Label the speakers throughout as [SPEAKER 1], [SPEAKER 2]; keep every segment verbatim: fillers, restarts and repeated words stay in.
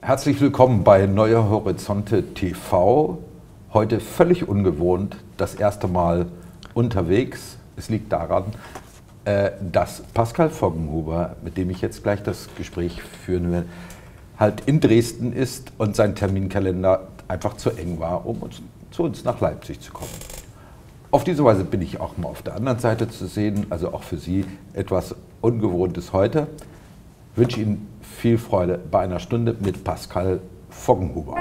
[SPEAKER 1] Herzlich willkommen bei Neue Horizonte T V. Heute völlig ungewohnt, das erste Mal unterwegs. Es liegt daran, äh, dass Pascal Voggenhuber, mit dem ich jetzt gleich das Gespräch führen werde, halt in Dresden ist und sein Terminkalender einfach zu eng war, um uns, zu uns nach Leipzig zu kommen. Auf diese Weise bin ich auch mal auf der anderen Seite zu sehen, also auch für Sie etwas Ungewohntes heute. Ich wünsche Ihnen viel Freude bei einer Stunde mit Pascal Voggenhuber.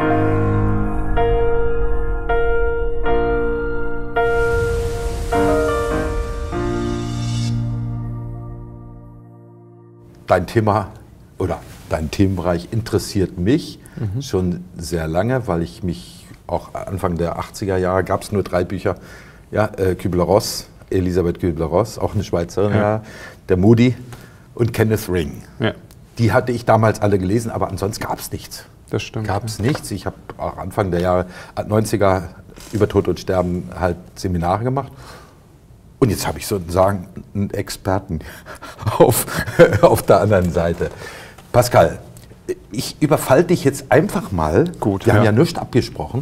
[SPEAKER 1] Dein Thema oder dein Themenbereich interessiert mich mhm. schon sehr lange, weil ich mich auch Anfang der achtziger Jahre, gab es nur drei Bücher, ja, äh, Kübler-Ross, Elisabeth Kübler-Ross, auch eine Schweizerin, ja. Ja, der Moody und Kenneth Ring. Ja. Die hatte ich damals alle gelesen, aber ansonsten gab es nichts.
[SPEAKER 2] Das stimmt.
[SPEAKER 1] Gab es nichts. Ich habe auch Anfang der Jahre neunziger über Tod und Sterben halt Seminare gemacht. Und jetzt habe ich sozusagen einen Experten auf, auf der anderen Seite. Pascal, ich überfalle dich jetzt einfach mal.
[SPEAKER 2] Gut,
[SPEAKER 1] Wir
[SPEAKER 2] ja.
[SPEAKER 1] haben ja nichts abgesprochen.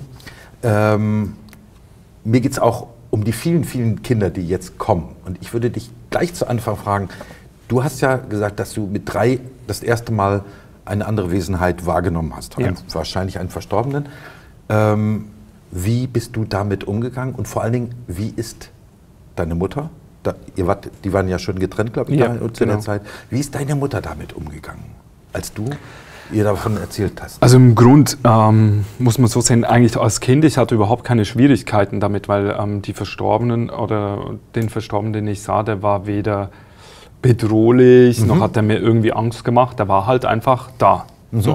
[SPEAKER 1] Ähm, mir geht es auch um die vielen, vielen Kinder, die jetzt kommen. Und ich würde dich gleich zu Anfang fragen, du hast ja gesagt, dass du mit drei das erste Mal eine andere Wesenheit wahrgenommen hast. Ja. Ein, wahrscheinlich einen Verstorbenen. Ähm, wie bist du damit umgegangen? Und vor allen Dingen, wie ist deine Mutter? Da, ihr wart, die waren ja schon getrennt, glaube ich,
[SPEAKER 2] ja,
[SPEAKER 1] da, zu
[SPEAKER 2] genau.
[SPEAKER 1] der Zeit. Wie ist deine Mutter damit umgegangen, als du ihr davon erzählt hast?
[SPEAKER 2] Also im Grund ähm, muss man so sehen, eigentlich als Kind, ich hatte überhaupt keine Schwierigkeiten damit, weil ähm, die Verstorbenen oder den Verstorbenen, den ich sah, der war weder bedrohlich, mhm. noch hat er mir irgendwie Angst gemacht, der war halt einfach da. Mhm. So.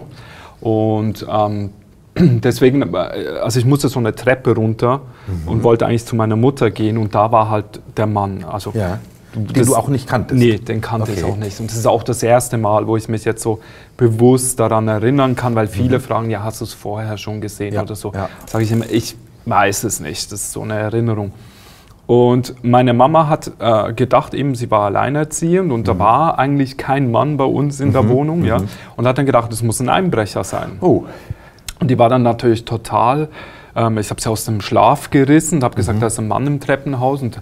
[SPEAKER 2] Und ähm, deswegen, also ich musste so eine Treppe runter mhm. und wollte eigentlich zu meiner Mutter gehen und da war halt der Mann. Also,
[SPEAKER 1] ja. Den
[SPEAKER 2] das,
[SPEAKER 1] du auch nicht kanntest?
[SPEAKER 2] Nee, den kannte okay. ich auch nicht. Und das ist auch das erste Mal, wo ich mich jetzt so bewusst daran erinnern kann, weil viele mhm. fragen, ja, hast du es vorher schon gesehen
[SPEAKER 1] ja.
[SPEAKER 2] oder so.
[SPEAKER 1] Ja.
[SPEAKER 2] Sage ich immer, ich weiß es nicht, das ist so eine Erinnerung. Und meine Mama hat äh, gedacht, eben, sie war alleinerziehend und mhm. da war eigentlich kein Mann bei uns in der mhm. Wohnung. Ja, und hat dann gedacht, es muss ein Einbrecher sein.
[SPEAKER 1] Oh.
[SPEAKER 2] Und die war dann natürlich total, ähm, ich habe sie aus dem Schlaf gerissen und habe gesagt, mhm. da ist ein Mann im Treppenhaus und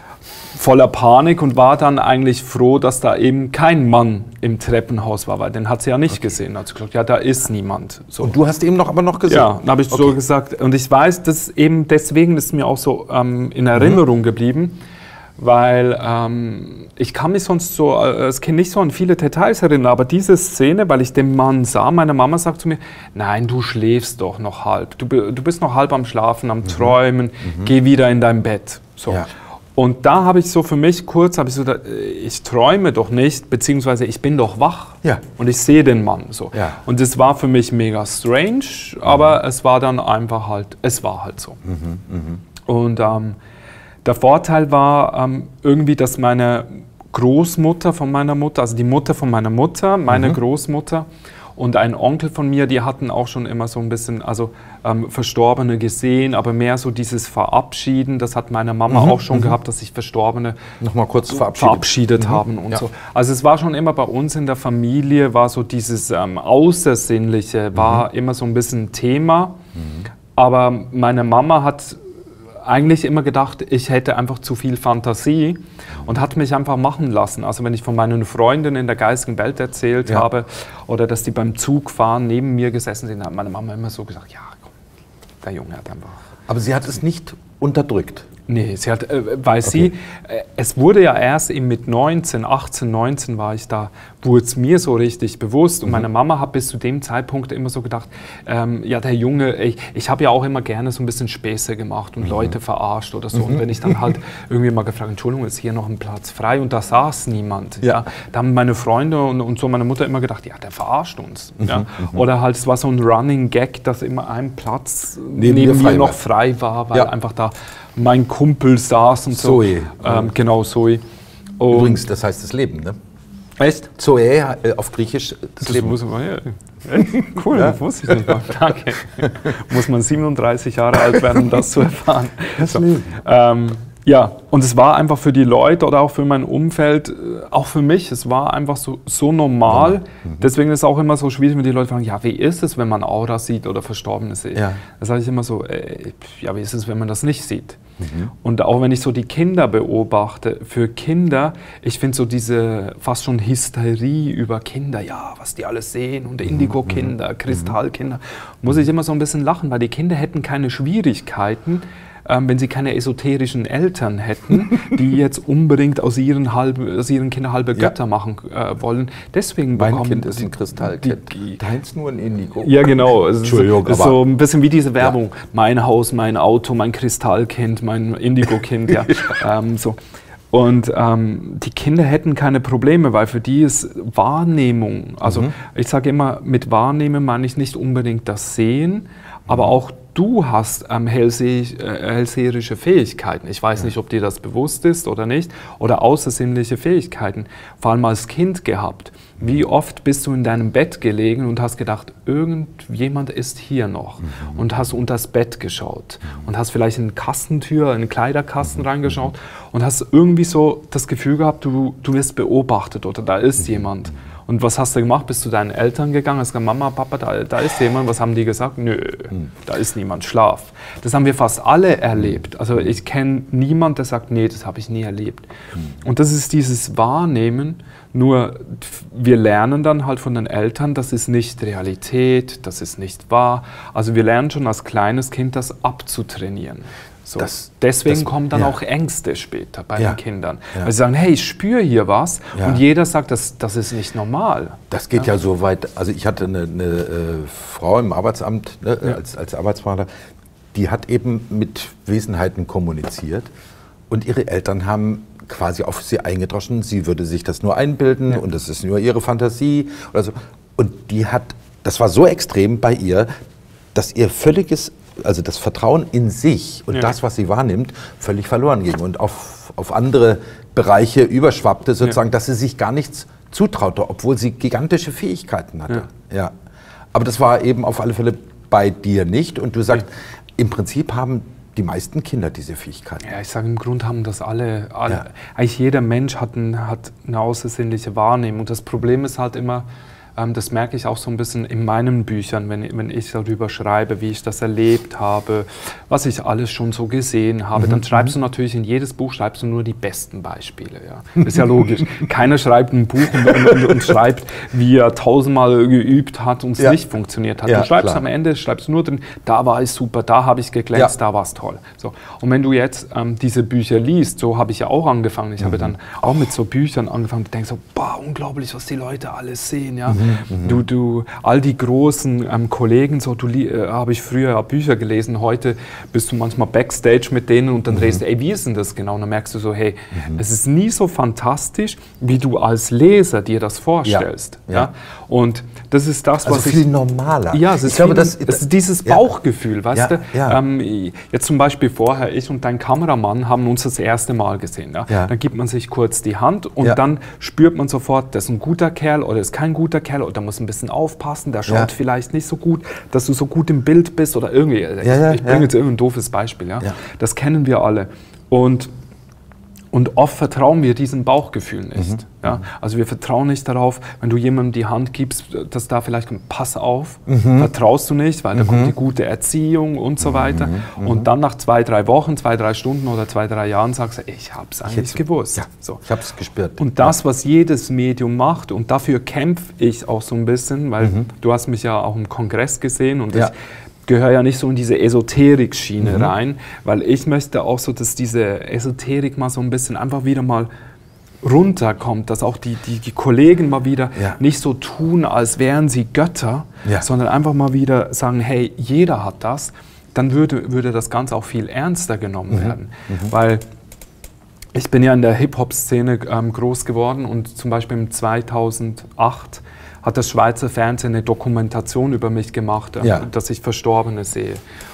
[SPEAKER 2] voller Panik und war dann eigentlich froh, dass da eben kein Mann im Treppenhaus war, weil den hat sie ja nicht okay. gesehen. Hat sie gesagt, ja, da ist niemand. So.
[SPEAKER 1] Und du hast eben noch aber noch gesehen?
[SPEAKER 2] Ja, dann habe ich okay. so gesagt. Und ich weiß, dass eben deswegen ist mir auch so ähm, in Erinnerung mhm. geblieben, weil ähm, ich kann mich sonst so als Kind nicht so an viele Details erinnern, aber diese Szene, weil ich den Mann sah, meine Mama sagt zu mir, nein, du schläfst doch noch halb. Du, du bist noch halb am Schlafen, am mhm. Träumen, mhm. geh wieder in dein Bett. So. Ja. Und da habe ich so für mich kurz, habe ich so, ich träume doch nicht, beziehungsweise ich bin doch wach
[SPEAKER 1] ja.
[SPEAKER 2] und ich sehe den Mann so.
[SPEAKER 1] Ja.
[SPEAKER 2] Und es war für mich mega strange, mhm. aber es war dann einfach halt, es war halt so.
[SPEAKER 1] Mhm, mh.
[SPEAKER 2] Und ähm, der Vorteil war ähm, irgendwie, dass meine Großmutter von meiner Mutter, also die Mutter von meiner Mutter, meine mhm. Großmutter und ein Onkel von mir, die hatten auch schon immer so ein bisschen, also ähm, Verstorbene gesehen, aber mehr so dieses Verabschieden, das hat meine Mama mhm, auch schon mhm. gehabt, dass sich Verstorbene
[SPEAKER 1] noch mal kurz verabschiedet,
[SPEAKER 2] verabschiedet mhm. haben und ja. so. Also es war schon immer bei uns in der Familie, war so dieses ähm, Außersinnliche, war mhm. immer so ein bisschen Thema, mhm. aber meine Mama hat eigentlich immer gedacht, ich hätte einfach zu viel Fantasie und hat mich einfach machen lassen. Also wenn ich von meinen Freundinnen in der geistigen Welt erzählt ja. habe oder dass die beim Zugfahren neben mir gesessen sind, hat meine Mama immer so gesagt, ja, komm, der Junge hat einfach...
[SPEAKER 1] Aber sie hat es nicht unterdrückt?
[SPEAKER 2] Nee, sie hat, äh, weil okay. sie, äh, es wurde ja erst eben mit neunzehn, achtzehn, neunzehn war ich da, wurde es mir so richtig bewusst. Und mhm. meine Mama hat bis zu dem Zeitpunkt immer so gedacht, ähm, ja, der Junge, ich, ich habe ja auch immer gerne so ein bisschen Späße gemacht und mhm. Leute verarscht oder so. Mhm. Und wenn ich dann halt irgendwie mal gefragt, Entschuldigung, ist hier noch ein Platz frei? Und da saß niemand. Ja. Ja. Da haben meine Freunde und, und so meine Mutter immer gedacht, ja, der verarscht uns. Mhm. Ja. Mhm. Oder halt, es war so ein Running Gag, dass immer ein Platz neben, neben mir noch frei war, weil ja. einfach da mein Kumpel saß und so.
[SPEAKER 1] Zoe.
[SPEAKER 2] Ähm, genau, Zoe. Und
[SPEAKER 1] übrigens, das heißt das Leben, ne?
[SPEAKER 2] Echt?
[SPEAKER 1] Zoe äh, auf Griechisch das,
[SPEAKER 2] das
[SPEAKER 1] Leben.
[SPEAKER 2] Muss man, ja. Cool, ja? Das wusste ich nicht mal. Danke. Muss man siebenunddreißig Jahre alt werden, um das zu erfahren.
[SPEAKER 1] Das
[SPEAKER 2] so.
[SPEAKER 1] Leben.
[SPEAKER 2] Ähm, Ja, und es war einfach für die Leute oder auch für mein Umfeld, auch für mich, es war einfach so, so normal. Mhm. Deswegen ist es auch immer so schwierig, wenn die Leute fragen, ja, wie ist es, wenn man Aura sieht oder Verstorbene sieht? Ja. Da sage ich immer so, äh, ja, wie ist es, wenn man das nicht sieht? Mhm. Und auch wenn ich so die Kinder beobachte, für Kinder, ich finde so diese fast schon Hysterie über Kinder, ja, was die alles sehen und Indigo-Kinder, mhm. Kristallkinder, muss ich immer so ein bisschen lachen, weil die Kinder hätten keine Schwierigkeiten, ähm, wenn sie keine esoterischen Eltern hätten, die jetzt unbedingt aus ihren, halbe, aus ihren Kindern halbe Götter ja. machen äh, wollen. Deswegen
[SPEAKER 1] mein
[SPEAKER 2] bekommen
[SPEAKER 1] Kind ist ein Kristallkind, deins nur ein Indigo.
[SPEAKER 2] Ja, genau. Es ist, so, ist so ein bisschen wie diese Werbung. Ja. Mein Haus, mein Auto, mein Kristallkind, mein Indigo-Kind. Ja. ähm, so. Und ähm, die Kinder hätten keine Probleme, weil für die ist Wahrnehmung, also mhm. ich sage immer, mit Wahrnehmen meine ich nicht unbedingt das Sehen, aber auch du hast ähm, hellseh äh, hellseherische Fähigkeiten. Ich weiß ja. nicht, ob dir das bewusst ist oder nicht, oder außersinnliche Fähigkeiten, vor allem als Kind gehabt. Wie oft bist du in deinem Bett gelegen und hast gedacht, irgendjemand ist hier noch, mhm. und hast unter das Bett geschaut mhm. und hast vielleicht in eine Kastentür, in einen Kleiderkasten mhm. reingeschaut und hast irgendwie so das Gefühl gehabt, du, du wirst beobachtet oder da ist mhm. jemand. Und was hast du gemacht? Bist du deinen Eltern gegangen? Hast gesagt, Mama, Papa, da, da ist jemand. Was haben die gesagt? Nö, mhm. da ist niemand, schlaf. Das haben wir fast alle erlebt. Also ich kenne niemanden, der sagt, nee, das habe ich nie erlebt. Mhm. Und das ist dieses Wahrnehmen. Nur wir lernen dann halt von den Eltern, das ist nicht Realität, das ist nicht wahr. Also wir lernen schon als kleines Kind das abzutrainieren. So. Das, Deswegen das, kommen dann ja. auch Ängste später bei ja. den Kindern. Ja. Weil sie sagen, hey, ich spüre hier was, ja. und jeder sagt, das, das ist nicht normal.
[SPEAKER 1] Das geht ja, ja so weit, also ich hatte eine, eine äh, Frau im Arbeitsamt, ne, ja. als, als Arbeitsvater, die hat eben mit Wesenheiten kommuniziert und ihre Eltern haben quasi auf sie eingedroschen, sie würde sich das nur einbilden ja. und das ist nur ihre Fantasie oder so. Und die hat, das war so extrem bei ihr, dass ihr völliges, also das Vertrauen in sich und ja. das, was sie wahrnimmt, völlig verloren ging und auf, auf andere Bereiche überschwappte, sozusagen, ja. dass sie sich gar nichts zutraute, obwohl sie gigantische Fähigkeiten hatte. Ja. Ja. Aber das war eben auf alle Fälle bei dir nicht und du sagst, ja. im Prinzip haben die meisten Kinder diese Fähigkeiten.
[SPEAKER 2] Ja, ich sage, im Grunde haben das alle, alle ja. eigentlich jeder Mensch hat, ein, hat eine außersinnliche Wahrnehmung. Das Problem ist halt immer, ähm, das merke ich auch so ein bisschen in meinen Büchern, wenn, wenn ich darüber schreibe, wie ich das erlebt habe, was ich alles schon so gesehen habe, mhm. dann schreibst du natürlich in jedes Buch schreibst du nur die besten Beispiele. Ja. Ist ja logisch. Keiner schreibt ein Buch und, und, und, und schreibt, wie er tausendmal geübt hat und es ja. nicht funktioniert hat. Ja, du schreibst klar. am Ende, schreibst nur drin, da war ich super, da habe ich geglänzt, ja. da war es toll. So. Und wenn du jetzt ähm, diese Bücher liest, so habe ich ja auch angefangen, ich mhm. habe dann auch mit so Büchern angefangen, du denkst so, boah, unglaublich, was die Leute alles sehen. Ja. Mhm. Mhm. Du, du, all die großen ähm, Kollegen, so, du äh, habe ich früher ja Bücher gelesen, heute bist du manchmal Backstage mit denen und dann mhm. drehst du, ey, wie ist denn das genau? Und dann merkst du so, hey, mhm. es ist nie so fantastisch, wie du als Leser dir das vorstellst. Ja. Ja? Und das ist das,
[SPEAKER 1] also
[SPEAKER 2] was
[SPEAKER 1] viel
[SPEAKER 2] ich...
[SPEAKER 1] normaler.
[SPEAKER 2] Ja, es ist,
[SPEAKER 1] ich glaube,
[SPEAKER 2] viel,
[SPEAKER 1] das,
[SPEAKER 2] es ist dieses ja. Bauchgefühl, weißt
[SPEAKER 1] ja,
[SPEAKER 2] du?
[SPEAKER 1] Ja.
[SPEAKER 2] Ähm, jetzt zum Beispiel vorher, ich und dein Kameramann haben uns das erste Mal gesehen. Ja? Ja. Dann gibt man sich kurz die Hand und ja. dann spürt man sofort, das ist ein guter Kerl oder ist kein guter Kerl oder muss ein bisschen aufpassen, der schaut ja. vielleicht nicht so gut, dass du so gut im Bild bist oder irgendwie. Ja, ja, ich bringe ja. jetzt irgendein doofes Beispiel. Ja? Ja. Das kennen wir alle. Und Und oft vertrauen wir diesem Bauchgefühl nicht. Mhm. Ja? Also wir vertrauen nicht darauf, wenn du jemandem die Hand gibst, dass da vielleicht kommt, pass auf, mhm. vertraust du nicht, weil mhm. da kommt die gute Erziehung und so weiter. Mhm. Und dann nach zwei, drei Wochen, zwei, drei Stunden oder zwei, drei Jahren sagst du, ich habe es eigentlich gewusst.
[SPEAKER 1] Ja, so. Ich habe es gespürt.
[SPEAKER 2] Und das, was jedes Medium macht, und dafür kämpfe ich auch so ein bisschen, weil mhm. du hast mich ja auch im Kongress gesehen und ja. ich gehöre ja nicht so in diese Esoterik-Schiene mhm. rein, weil ich möchte auch so, dass diese Esoterik mal so ein bisschen einfach wieder mal runterkommt, dass auch die, die, die Kollegen mal wieder ja. nicht so tun, als wären sie Götter, ja. sondern einfach mal wieder sagen, hey, jeder hat das, dann würde, würde das Ganze auch viel ernster genommen mhm. werden. Mhm. Weil ich bin ja in der Hip-Hop-Szene ähm, groß geworden und zum Beispiel im zweitausendacht hat das Schweizer Fernsehen eine Dokumentation über mich gemacht, ja. dass ich Verstorbene sehe.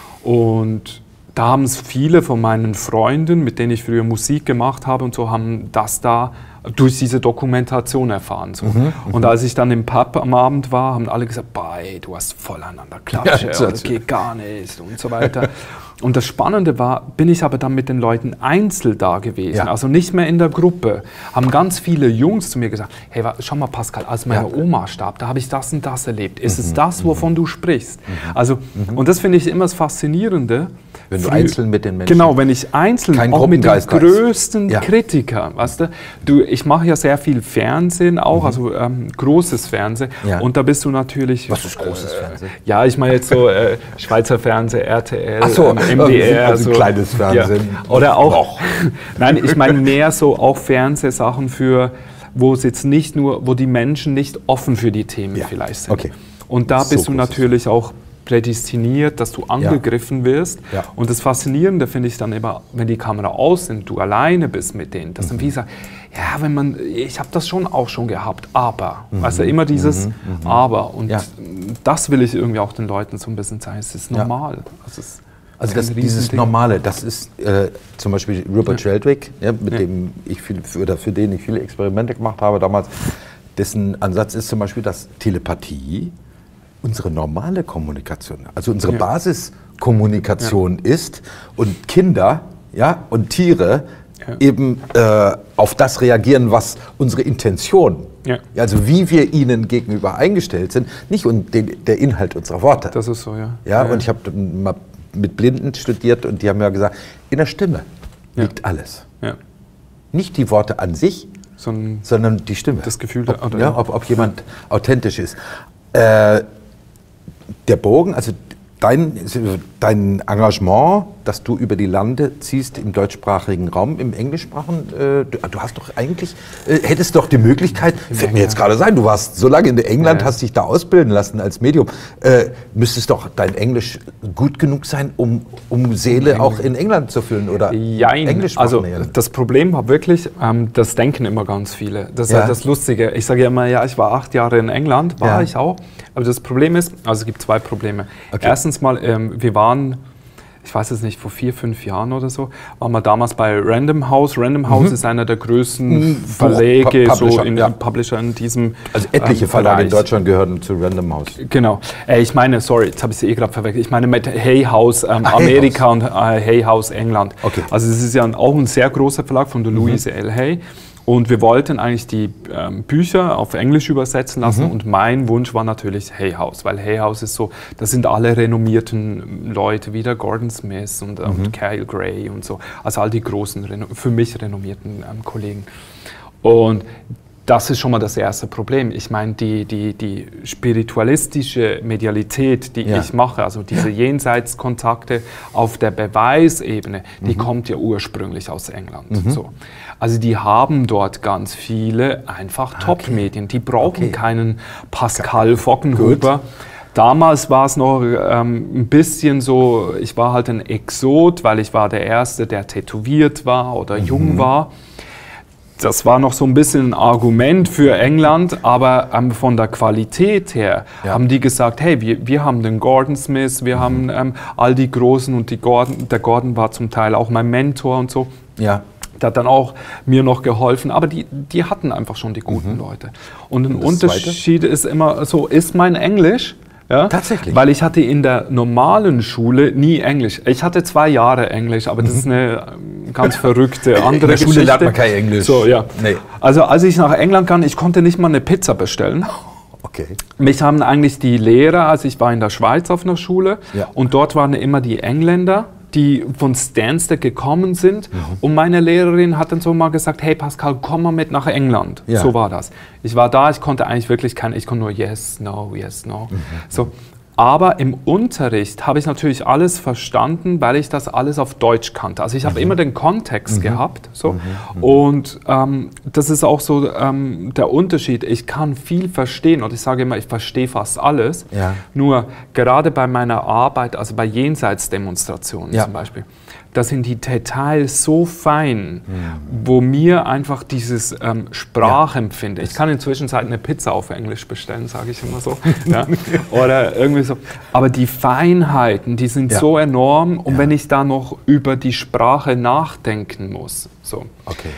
[SPEAKER 2] Und da haben es viele von meinen Freunden, mit denen ich früher Musik gemacht habe und so, haben das da durch diese Dokumentation erfahren. So. Mhm, und als ich dann im Pub am Abend war, haben alle gesagt, boah, ey, du hast voll einander Klatsche, ja, das geht gar nicht und so weiter. Und das Spannende war, bin ich aber dann mit den Leuten einzeln da gewesen,
[SPEAKER 1] Ja.
[SPEAKER 2] also nicht mehr in der Gruppe. Haben ganz viele Jungs zu mir gesagt, hey, wa- schau mal Pascal, als meine
[SPEAKER 1] Ja.
[SPEAKER 2] Oma starb, da habe ich das und das erlebt. Ist es das, wovon du sprichst? Also, und das finde ich immer das Faszinierende.
[SPEAKER 1] Wenn du
[SPEAKER 2] Frü-
[SPEAKER 1] einzeln mit den Menschen...
[SPEAKER 2] Genau, wenn ich einzeln,
[SPEAKER 1] Kein
[SPEAKER 2] auch mit den
[SPEAKER 1] Gruppengeist hast.
[SPEAKER 2] größten
[SPEAKER 1] Ja.
[SPEAKER 2] Kritikern, weißt du, du, ich mache ja sehr viel Fernsehen auch, also ähm, großes Fernsehen,
[SPEAKER 1] Ja.
[SPEAKER 2] und da bist du natürlich...
[SPEAKER 1] Was ist großes Fernsehen?
[SPEAKER 2] Ja, ich meine jetzt so äh, Schweizer Fernsehen, R T L,
[SPEAKER 1] Ach so,
[SPEAKER 2] ähm, M D R.
[SPEAKER 1] also
[SPEAKER 2] so.
[SPEAKER 1] kleines Fernsehen.
[SPEAKER 2] Ja. Oder auch,
[SPEAKER 1] Noch.
[SPEAKER 2] nein, ich meine mehr so auch Fernsehsachen für, wo es jetzt nicht nur, wo die Menschen nicht offen für die Themen
[SPEAKER 1] Ja.
[SPEAKER 2] vielleicht sind.
[SPEAKER 1] Okay.
[SPEAKER 2] Und da
[SPEAKER 1] So
[SPEAKER 2] bist du
[SPEAKER 1] großes
[SPEAKER 2] natürlich auch prädestiniert, dass du angegriffen wirst.
[SPEAKER 1] Ja.
[SPEAKER 2] Und das Faszinierende finde ich dann immer, wenn die Kamera aus sind, du alleine bist mit denen, dass dann wie gesagt, ja, wenn man, ich habe das schon auch schon gehabt, aber, also immer dieses aber, und
[SPEAKER 1] Ja.
[SPEAKER 2] das will ich irgendwie auch den Leuten so ein bisschen zeigen, es ist
[SPEAKER 1] Ja.
[SPEAKER 2] normal. Es ist
[SPEAKER 1] Also
[SPEAKER 2] kein
[SPEAKER 1] das, dieses
[SPEAKER 2] Riesending.
[SPEAKER 1] Normale, das ist äh, zum Beispiel Rupert Sheldrake, ja, mit
[SPEAKER 2] Ja.
[SPEAKER 1] dem ich viel, für, oder für den ich viele Experimente gemacht habe damals, dessen Ansatz ist zum Beispiel, dass Telepathie unsere normale Kommunikation, also unsere
[SPEAKER 2] Ja.
[SPEAKER 1] Basiskommunikation ist und Kinder, ja, und Tiere
[SPEAKER 2] Ja.
[SPEAKER 1] eben äh, auf das reagieren, was unsere Intention,
[SPEAKER 2] Ja.
[SPEAKER 1] also wie wir ihnen gegenüber eingestellt sind, nicht und den, der Inhalt unserer Worte.
[SPEAKER 2] Das ist so, ja.
[SPEAKER 1] Ja, und ich habe mal mit Blinden studiert und die haben ja gesagt, in der Stimme
[SPEAKER 2] Ja.
[SPEAKER 1] liegt alles.
[SPEAKER 2] Ja.
[SPEAKER 1] Nicht die Worte an sich,
[SPEAKER 2] So ein,
[SPEAKER 1] sondern die Stimme.
[SPEAKER 2] Das Gefühl,
[SPEAKER 1] ob,
[SPEAKER 2] oder-
[SPEAKER 1] ja, ob, ob jemand authentisch ist. Äh, der Bogen, also dein, dein Engagement, dass du über die Lande ziehst im deutschsprachigen Raum, im englischsprachigen, äh, du, du hast doch eigentlich, äh, hättest doch die Möglichkeit, fällt mir jetzt gerade sein, du warst so lange in England,
[SPEAKER 2] Ja.
[SPEAKER 1] hast dich da ausbilden lassen als Medium, äh, müsstest doch dein Englisch gut genug sein, um, um Seele auch in England zu füllen oder
[SPEAKER 2] Jein.
[SPEAKER 1] Englisch
[SPEAKER 2] Also
[SPEAKER 1] machen, ja.
[SPEAKER 2] das Problem war wirklich, ähm, das denken immer ganz viele. Das ist
[SPEAKER 1] Ja.
[SPEAKER 2] halt das Lustige. Ich sage ja immer, ja, ich war acht Jahre in England, war
[SPEAKER 1] Ja.
[SPEAKER 2] ich auch. Aber das Problem ist, also es gibt zwei Probleme.
[SPEAKER 1] Okay.
[SPEAKER 2] Erstens mal, ähm, wir waren, ich weiß es nicht, vor vier, fünf Jahren oder so, waren wir damals bei Random House. Random House ist einer der größten
[SPEAKER 1] Mhm.
[SPEAKER 2] Verlage,
[SPEAKER 1] Buch-
[SPEAKER 2] so
[SPEAKER 1] Publisher,
[SPEAKER 2] in,
[SPEAKER 1] ja.
[SPEAKER 2] Publisher in diesem
[SPEAKER 1] Also etliche
[SPEAKER 2] ähm,
[SPEAKER 1] Verlage in
[SPEAKER 2] Bereich.
[SPEAKER 1] Deutschland gehören zu Random House.
[SPEAKER 2] Genau. Äh, ich meine, sorry, jetzt habe ich sie eh gerade verwechselt. Ich meine mit Hay House ähm,
[SPEAKER 1] Ah, Hay
[SPEAKER 2] Amerika und äh, Hay House England.
[SPEAKER 1] Okay.
[SPEAKER 2] Also es ist ja auch ein sehr großer Verlag von der Louise L. Hay. Und wir wollten eigentlich die ähm, Bücher auf Englisch übersetzen lassen. Und mein Wunsch war natürlich Hay House, weil Hay House ist so, das sind alle renommierten Leute, wie der Gordon Smith und, und Kyle Gray und so. Also all die großen, reno- für mich renommierten ähm, Kollegen. Und das ist schon mal das erste Problem. Ich meine, die, die, die spiritualistische Medialität, die
[SPEAKER 1] Ja.
[SPEAKER 2] ich mache, also diese Jenseitskontakte auf der Beweisebene, die kommt ja ursprünglich aus England. So. Also die haben dort ganz viele einfach Top-Medien. Die brauchen
[SPEAKER 1] Okay.
[SPEAKER 2] keinen Pascal Vockenhuber. Damals war es noch ähm, ein bisschen so, ich war halt ein Exot, weil ich war der Erste, der tätowiert war oder jung war. Das war noch so ein bisschen ein Argument für England, aber ähm, von der Qualität her
[SPEAKER 1] Ja.
[SPEAKER 2] haben die gesagt, hey, wir, wir haben den Gordon Smith, wir haben ähm, all die Großen und die Gordon, der Gordon war zum Teil auch mein Mentor und so.
[SPEAKER 1] Ja.
[SPEAKER 2] Der hat dann auch mir noch geholfen, aber die, die hatten einfach schon die guten Leute. Und ein
[SPEAKER 1] Und das
[SPEAKER 2] Unterschied ist immer so, ist mein Englisch? Ja?
[SPEAKER 1] Tatsächlich?
[SPEAKER 2] Weil ich hatte in der normalen Schule nie Englisch. Ich hatte zwei Jahre Englisch, aber das ist eine ähm, ganz verrückte andere
[SPEAKER 1] In der Schule
[SPEAKER 2] Geschichte.
[SPEAKER 1] lernt man kein Englisch.
[SPEAKER 2] So, ja.
[SPEAKER 1] Nee.
[SPEAKER 2] Also als ich nach England kam, ich konnte nicht mal eine Pizza bestellen.
[SPEAKER 1] Okay.
[SPEAKER 2] Mich haben eigentlich die Lehrer, also ich war in der Schweiz auf einer Schule
[SPEAKER 1] Ja.
[SPEAKER 2] und dort waren immer die Engländer, die von Stansted gekommen sind.
[SPEAKER 1] Mhm.
[SPEAKER 2] Und meine Lehrerin hat dann so mal gesagt, hey Pascal, komm mal mit nach England.
[SPEAKER 1] Ja.
[SPEAKER 2] So war das. Ich war da, ich konnte eigentlich wirklich kein, ich konnte nur yes, no, yes, no.
[SPEAKER 1] Mhm.
[SPEAKER 2] So. Aber im Unterricht habe ich natürlich alles verstanden, weil ich das alles auf Deutsch kannte. Also ich habe immer den Kontext gehabt. So. Und ähm, das ist auch so ähm, der Unterschied. Ich kann viel verstehen und ich sage immer, ich verstehe fast alles.
[SPEAKER 1] Ja.
[SPEAKER 2] Nur gerade bei meiner Arbeit, also bei Jenseitsdemonstrationen
[SPEAKER 1] Ja.
[SPEAKER 2] zum Beispiel, da sind die Details so fein, wo mir einfach dieses ähm, Sprachempfinden, ich kann inzwischen eine Pizza auf Englisch bestellen, sage ich immer so, ja? Oder irgendwie so, aber die Feinheiten, die sind
[SPEAKER 1] Ja.
[SPEAKER 2] so enorm und
[SPEAKER 1] Ja.
[SPEAKER 2] wenn ich da noch über die Sprache nachdenken muss, so.
[SPEAKER 1] Okay.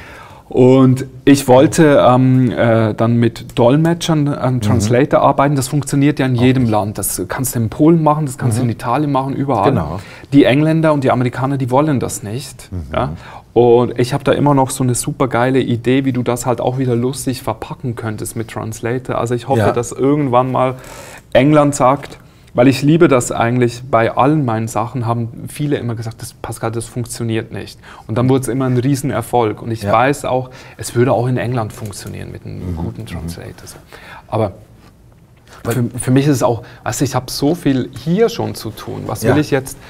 [SPEAKER 2] Und ich wollte ähm, äh, dann mit Dolmetschern, ähm, Translator mhm. arbeiten. Das funktioniert ja in jedem okay. Land. Das kannst du in Polen machen, das kannst du mhm. in Italien machen, überall.
[SPEAKER 1] Genau.
[SPEAKER 2] Die Engländer und die Amerikaner, die wollen das nicht. Mhm. Ja? Und ich habe da immer noch so eine super geile Idee, wie du das halt auch wieder lustig verpacken könntest mit Translator. Also ich hoffe, ja. dass irgendwann mal England sagt, weil ich liebe das eigentlich, bei allen meinen Sachen haben viele immer gesagt, das, Pascal, das funktioniert nicht. Und dann wurde es immer ein Riesenerfolg. Und ich ja. weiß auch, es würde auch in England funktionieren mit einem mhm. guten Translator. Aber für, für mich ist es auch, also ich habe so viel hier schon zu tun. Was ja. will ich jetzt...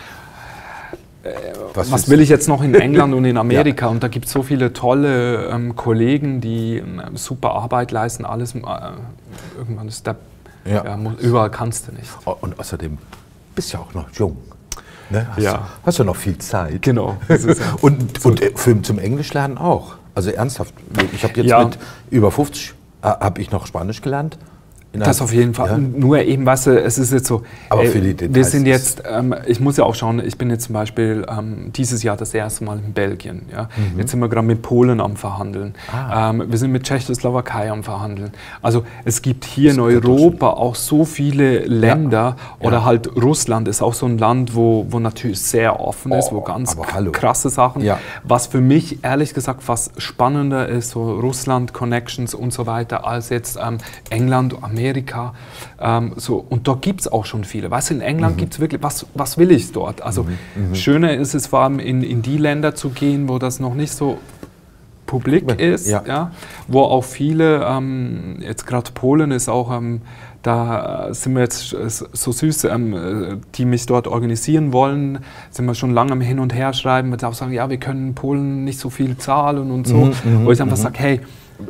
[SPEAKER 2] Was, was will ich jetzt noch in England und in Amerika? Ja. Und da gibt es so viele tolle ähm, Kollegen, die ähm, super Arbeit leisten. Alles, äh, irgendwann ist der... Ja. Ja, überall kannst du nicht.
[SPEAKER 1] Und außerdem bist du ja auch noch jung. Ne? Hast,
[SPEAKER 2] ja.
[SPEAKER 1] du, hast du noch viel Zeit.
[SPEAKER 2] Genau.
[SPEAKER 1] und und Film zum Englischlernen auch. Also ernsthaft. Ich habe jetzt ja. mit über fünfzig äh, habe ich noch Spanisch gelernt.
[SPEAKER 2] Das auf jeden Fall. Ja. Nur eben, weißt du, es ist jetzt so,
[SPEAKER 1] aber
[SPEAKER 2] ey,
[SPEAKER 1] für die Details
[SPEAKER 2] wir sind jetzt, ähm, ich muss ja auch schauen, ich bin jetzt zum Beispiel ähm, dieses Jahr das erste Mal in Belgien. Ja? Mhm. Jetzt sind wir gerade mit Polen am Verhandeln. Ah. Ähm, wir sind mit Tschechoslowakei am Verhandeln. Also es gibt hier in Europa auch so viele Länder, ja. oder ja. halt Russland ist auch so ein Land, wo, wo natürlich sehr offen ist, oh, wo ganz krasse Sachen. Ja. Was für mich ehrlich gesagt fast spannender ist, so Russland-Connections und so weiter, als jetzt ähm, England, Amerika. Amerika, ähm, so, und dort gibt es auch schon viele. Weißt du, in England mhm. gibt es wirklich, was, was will ich dort? Also mhm. schöner ist es vor allem in, in die Länder zu gehen, wo das noch nicht so publik ist, ja. Ja, wo auch viele, ähm, jetzt gerade Polen ist auch, ähm, da sind wir jetzt so süß, ähm, die mich dort organisieren wollen, sind wir schon lange am Hin und Her schreiben, mit auch sagen, ja, wir können in Polen nicht so viel zahlen und so, mhm. wo ich einfach mhm. sage, hey,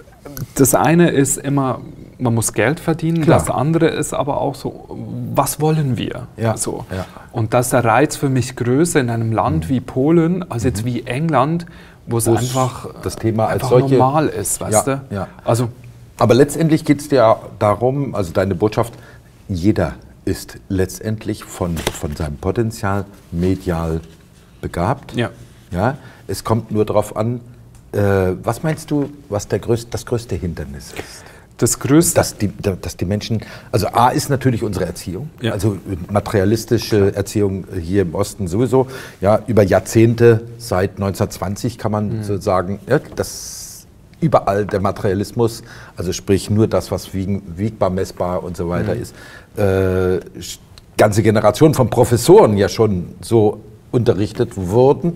[SPEAKER 2] das eine ist immer, man muss Geld verdienen, Klar. das andere ist aber auch so, was wollen wir?
[SPEAKER 1] Ja.
[SPEAKER 2] So.
[SPEAKER 1] Ja.
[SPEAKER 2] Und das ist der Reiz für mich größer in einem Land mhm. wie Polen, als jetzt wie England, wo es einfach,
[SPEAKER 1] das Thema als
[SPEAKER 2] einfach
[SPEAKER 1] solche,
[SPEAKER 2] normal ist, weißt
[SPEAKER 1] ja,
[SPEAKER 2] du?
[SPEAKER 1] Ja.
[SPEAKER 2] Also,
[SPEAKER 1] aber letztendlich geht es ja darum, also deine Botschaft, jeder ist letztendlich von, von seinem Potenzial medial begabt.
[SPEAKER 2] Ja.
[SPEAKER 1] Ja? Es kommt nur darauf an, äh, was meinst du, was der größte, das größte Hindernis ist?
[SPEAKER 2] Das Größte?
[SPEAKER 1] Dass die, dass die Menschen, also A ist natürlich unsere Erziehung, ja. also materialistische Erziehung hier im Osten sowieso, ja, über Jahrzehnte, seit neunzehnhundertzwanzig kann man mhm. so sagen, ja, dass überall der Materialismus, also sprich nur das, was wiegen, wiegbar, messbar und so weiter mhm. ist, äh, ganze Generationen von Professoren ja schon so unterrichtet wurden.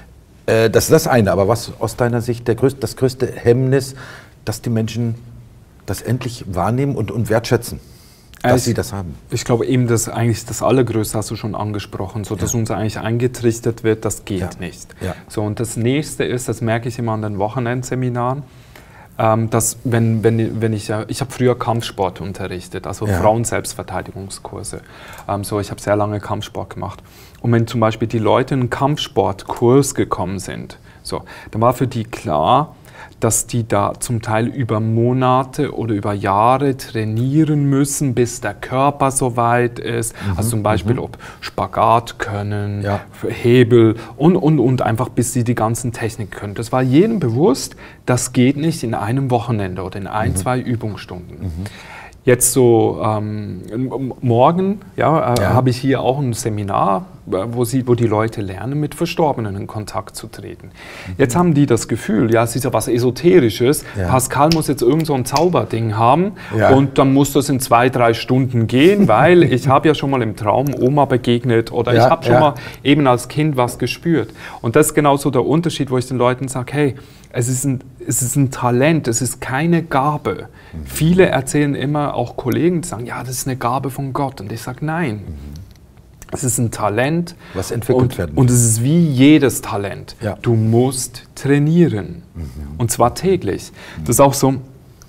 [SPEAKER 1] Äh, das ist das eine, aber was aus deiner Sicht der größte, das größte Hemmnis, dass die Menschen das endlich wahrnehmen und, und wertschätzen, dass ich, sie das haben?
[SPEAKER 2] Ich glaube eben, das eigentlich das Allergrößte hast du schon angesprochen, so dass ja. uns eigentlich eingetrichtert wird, das geht
[SPEAKER 1] ja.
[SPEAKER 2] nicht.
[SPEAKER 1] Ja.
[SPEAKER 2] So, und das Nächste ist, das merke ich immer an den Wochenendseminaren, ähm, dass wenn, wenn, wenn ich, ich habe früher Kampfsport unterrichtet, also
[SPEAKER 1] ja.
[SPEAKER 2] Frauen-Selbstverteidigungskurse. Ähm, so, ich habe sehr lange Kampfsport gemacht. Und wenn zum Beispiel die Leute in einen Kampfsportkurs gekommen sind, so, dann war für die klar, dass die da zum Teil über Monate oder über Jahre trainieren müssen, bis der Körper so weit ist. Mhm, also zum Beispiel mhm. ob Spagat können,
[SPEAKER 1] ja.
[SPEAKER 2] Hebel und, und, und einfach bis sie die ganzen Techniken können. Das war jedem bewusst, das geht nicht in einem Wochenende oder in ein, mhm. zwei Übungsstunden. Mhm. Jetzt so ähm, morgen ja, äh, ja. habe ich hier auch ein Seminar, wo, sie, wo die Leute lernen, mit Verstorbenen in Kontakt zu treten. Mhm. Jetzt haben die das Gefühl, ja, es ist ja was Esoterisches, ja. Pascal muss jetzt irgend so ein Zauberding haben ja. und dann muss das in zwei, drei Stunden gehen, weil ich habe ja schon mal im Traum Oma begegnet oder ja, ich habe schon ja. mal eben als Kind was gespürt. Und das ist genau so der Unterschied, wo ich den Leuten sage, hey, es ist ein, es ist ein Talent, es ist keine Gabe. Mhm. Viele erzählen immer, auch Kollegen, die sagen, ja, das ist eine Gabe von Gott. Und ich sage, nein. Mhm. Es ist ein Talent.
[SPEAKER 1] Was entwickelt
[SPEAKER 2] und,
[SPEAKER 1] werden.
[SPEAKER 2] Und es ist wie jedes Talent.
[SPEAKER 1] Ja.
[SPEAKER 2] Du musst trainieren. Mhm. Und zwar täglich. Mhm. Das ist auch so,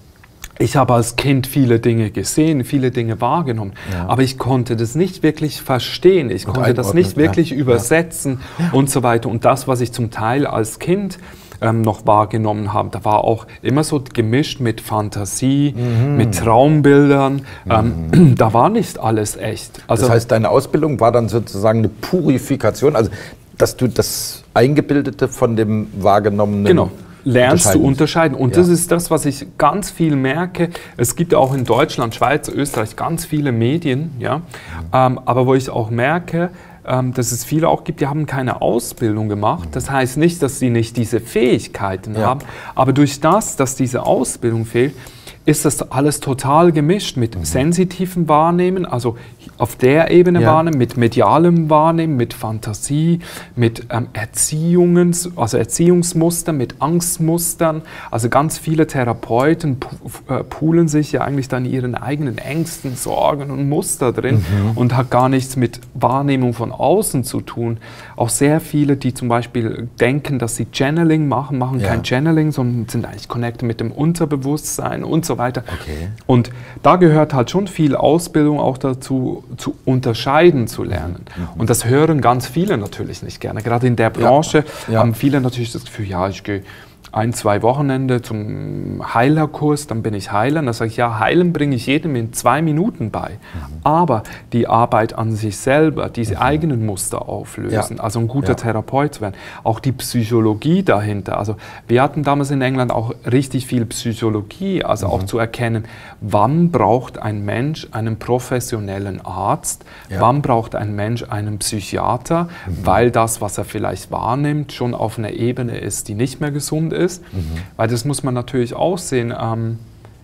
[SPEAKER 2] ich habe als Kind viele Dinge gesehen, viele Dinge wahrgenommen. Ja. Aber ich konnte das nicht wirklich verstehen. Ich und konnte das nicht wirklich ja. übersetzen ja. und so weiter. Und das, was ich zum Teil als Kind Ähm, noch wahrgenommen haben. Da war auch immer so gemischt mit Fantasie, mhm. mit Traumbildern. Ähm, mhm. Da war nicht alles echt.
[SPEAKER 1] Also, das heißt, deine Ausbildung war dann sozusagen eine Purifikation, also dass du das Eingebildete von dem Wahrgenommenen
[SPEAKER 2] genau. lernst du unterscheiden. Und ja. das ist das, was ich ganz viel merke. Es gibt ja auch in Deutschland, Schweiz, Österreich ganz viele Medien, ja, mhm. ähm, aber wo ich auch merke, ähm, dass es viele auch gibt, die haben keine Ausbildung gemacht. Das heißt nicht, dass sie nicht diese Fähigkeiten ja. haben, aber durch das, dass diese Ausbildung fehlt, ist das alles total gemischt mit mhm. sensitivem Wahrnehmen, also auf der Ebene ja. wahrnehmen, mit medialem Wahrnehmen, mit Fantasie, mit ähm, Erziehungs, also Erziehungsmustern, mit Angstmustern. Also ganz viele Therapeuten äh, poolen sich ja eigentlich dann ihren eigenen Ängsten, Sorgen und Muster drin mhm. und hat gar nichts mit Wahrnehmung von außen zu tun. Auch sehr viele, die zum Beispiel denken, dass sie Channeling machen, machen ja. kein Channeling, sondern sind eigentlich connected mit dem Unterbewusstsein und so weiter. Okay. Und da gehört halt schon viel Ausbildung auch dazu, zu unterscheiden zu lernen. Mhm. Und das hören ganz viele natürlich nicht gerne. Gerade in der Branche ja. Ja. haben viele natürlich das Gefühl, ja, ich gehe ein, zwei Wochenende zum Heilerkurs, dann bin ich Heiler. Da sage ich, ja, Heilen bringe ich jedem in zwei Minuten bei. Mhm. Aber die Arbeit an sich selber, diese mhm. eigenen Muster auflösen, ja. also ein guter ja. Therapeut zu werden, auch die Psychologie dahinter. Also wir hatten damals in England auch richtig viel Psychologie, also mhm. auch zu erkennen, wann braucht ein Mensch einen professionellen Arzt, ja. wann braucht ein Mensch einen Psychiater, mhm. weil das, was er vielleicht wahrnimmt, schon auf einer Ebene ist, die nicht mehr gesund ist. Ist, mhm. weil das muss man natürlich auch sehen. Ähm,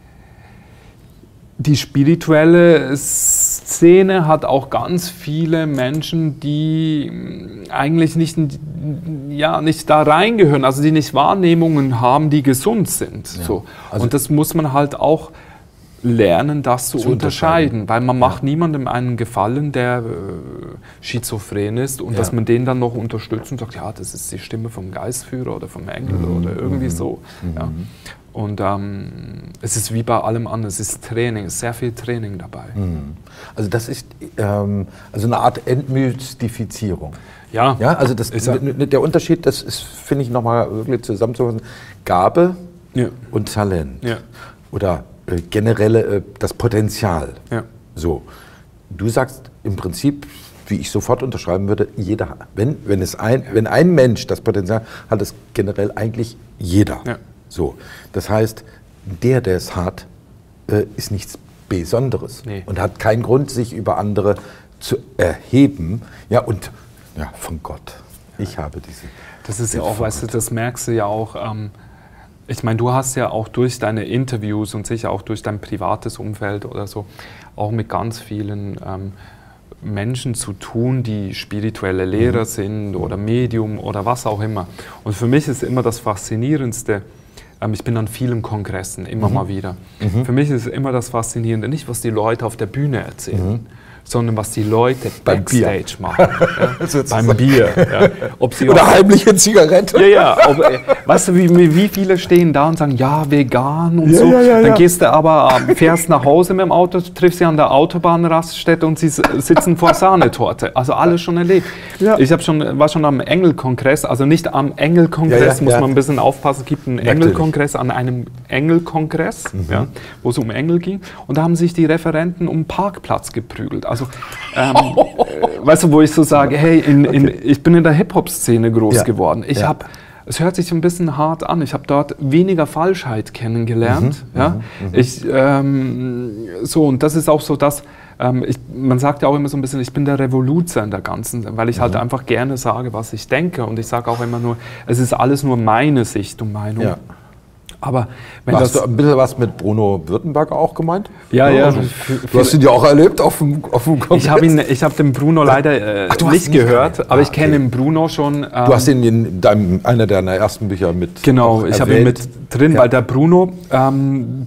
[SPEAKER 2] die spirituelle Szene hat auch ganz viele Menschen, die eigentlich nicht, ja, nicht da reingehören, also die nicht Wahrnehmungen haben, die gesund sind. Ja. So. Also und das muss man halt auch lernen, das zu, zu unterscheiden, unterscheiden, weil man ja. macht niemandem einen Gefallen, der äh, schizophren ist und ja. dass man den dann noch unterstützt und sagt, ja, das ist die Stimme vom Geistführer oder vom Engel mhm. oder irgendwie mhm. so. Mhm. Ja. Und ähm, es ist wie bei allem anderen, es ist Training, es ist sehr viel Training dabei.
[SPEAKER 1] Mhm. Also das ist ähm, also eine Art Entmystifizierung.
[SPEAKER 2] Ja.
[SPEAKER 1] Ja, also das, ist der Unterschied, das ist, finde ich, nochmal wirklich zusammenzufassen, Gabe ja. und Talent. Ja. Oder äh, generelle, äh, das Potenzial. Ja. So. Du sagst im Prinzip, wie ich sofort unterschreiben würde, jeder, wenn, wenn, es ein, wenn ein Mensch das Potenzial hat, es generell eigentlich jeder. Ja. So. Das heißt, der, der es hat, äh, ist nichts Besonderes nee. und hat keinen Grund, sich über andere zu erheben. Ja, und ja, von Gott. Ich habe diese.
[SPEAKER 2] Das ist ja auch, weißt du, das merkst du ja auch. Ähm, ich meine, du hast ja auch durch deine Interviews und sicher auch durch dein privates Umfeld oder so auch mit ganz vielen ähm, Menschen zu tun, die spirituelle Lehrer mhm. sind oder Medium oder was auch immer. Und für mich ist immer das Faszinierendste, ähm, ich bin an vielen Kongressen, immer mhm. mal wieder. Mhm. Für mich ist immer das Faszinierende, nicht was die Leute auf der Bühne erzählen, mhm. sondern was die Leute beim Backstage Bier. machen. Ja, beim Bier. Ja. Ob sie
[SPEAKER 1] Oder heimliche Zigarette.
[SPEAKER 2] Ja, ja. Ob, weißt du, wie, wie viele stehen da und sagen, ja, vegan und ja, so. Ja, ja, Dann ja. gehst du aber, fährst nach Hause mit dem Auto, triffst sie an der Autobahnraststätte und sie sitzen vor Sahnetorte. Also alles schon erlebt. Ja. Ich hab schon, war schon am Engelkongress, also nicht am Engelkongress, ja, ja, muss ja. man ein bisschen aufpassen. Es gibt einen Natürlich. Engelkongress an einem Engelkongress, mhm. ja, wo es um Engel ging. Und da haben sich die Referenten um einen Parkplatz geprügelt. Also, ähm, oh. äh, weißt du, wo ich so sage, hey, in, in, okay. ich bin in der Hip-Hop-Szene groß ja. geworden. Ich ja. habe, es hört sich so ein bisschen hart an, ich habe dort weniger Falschheit kennengelernt. Mhm, ja? Mhm, ich, ähm, so, und das ist auch so das, ähm, ich, man sagt ja auch immer so ein bisschen, ich bin der Revoluzer in der Ganzen, weil ich mhm. halt einfach gerne sage, was ich denke. Und ich sage auch immer nur, es ist alles nur meine Sicht und Meinung. Ja. Aber wenn
[SPEAKER 1] hast das du ein bisschen was mit Bruno Württemberg auch gemeint?
[SPEAKER 2] Ja, ja.
[SPEAKER 1] Also, du hast ihn ja auch erlebt auf dem, auf dem
[SPEAKER 2] Kongress. Ich habe ihn, ich habe den Bruno leider äh, Ach, nicht gehört, nicht aber ah, ich kenne okay. den Bruno schon. Ähm,
[SPEAKER 1] du hast ihn in deinem, einer deiner ersten Bücher mit.
[SPEAKER 2] Genau, ich habe ihn mit drin, ja. weil der Bruno. Ähm,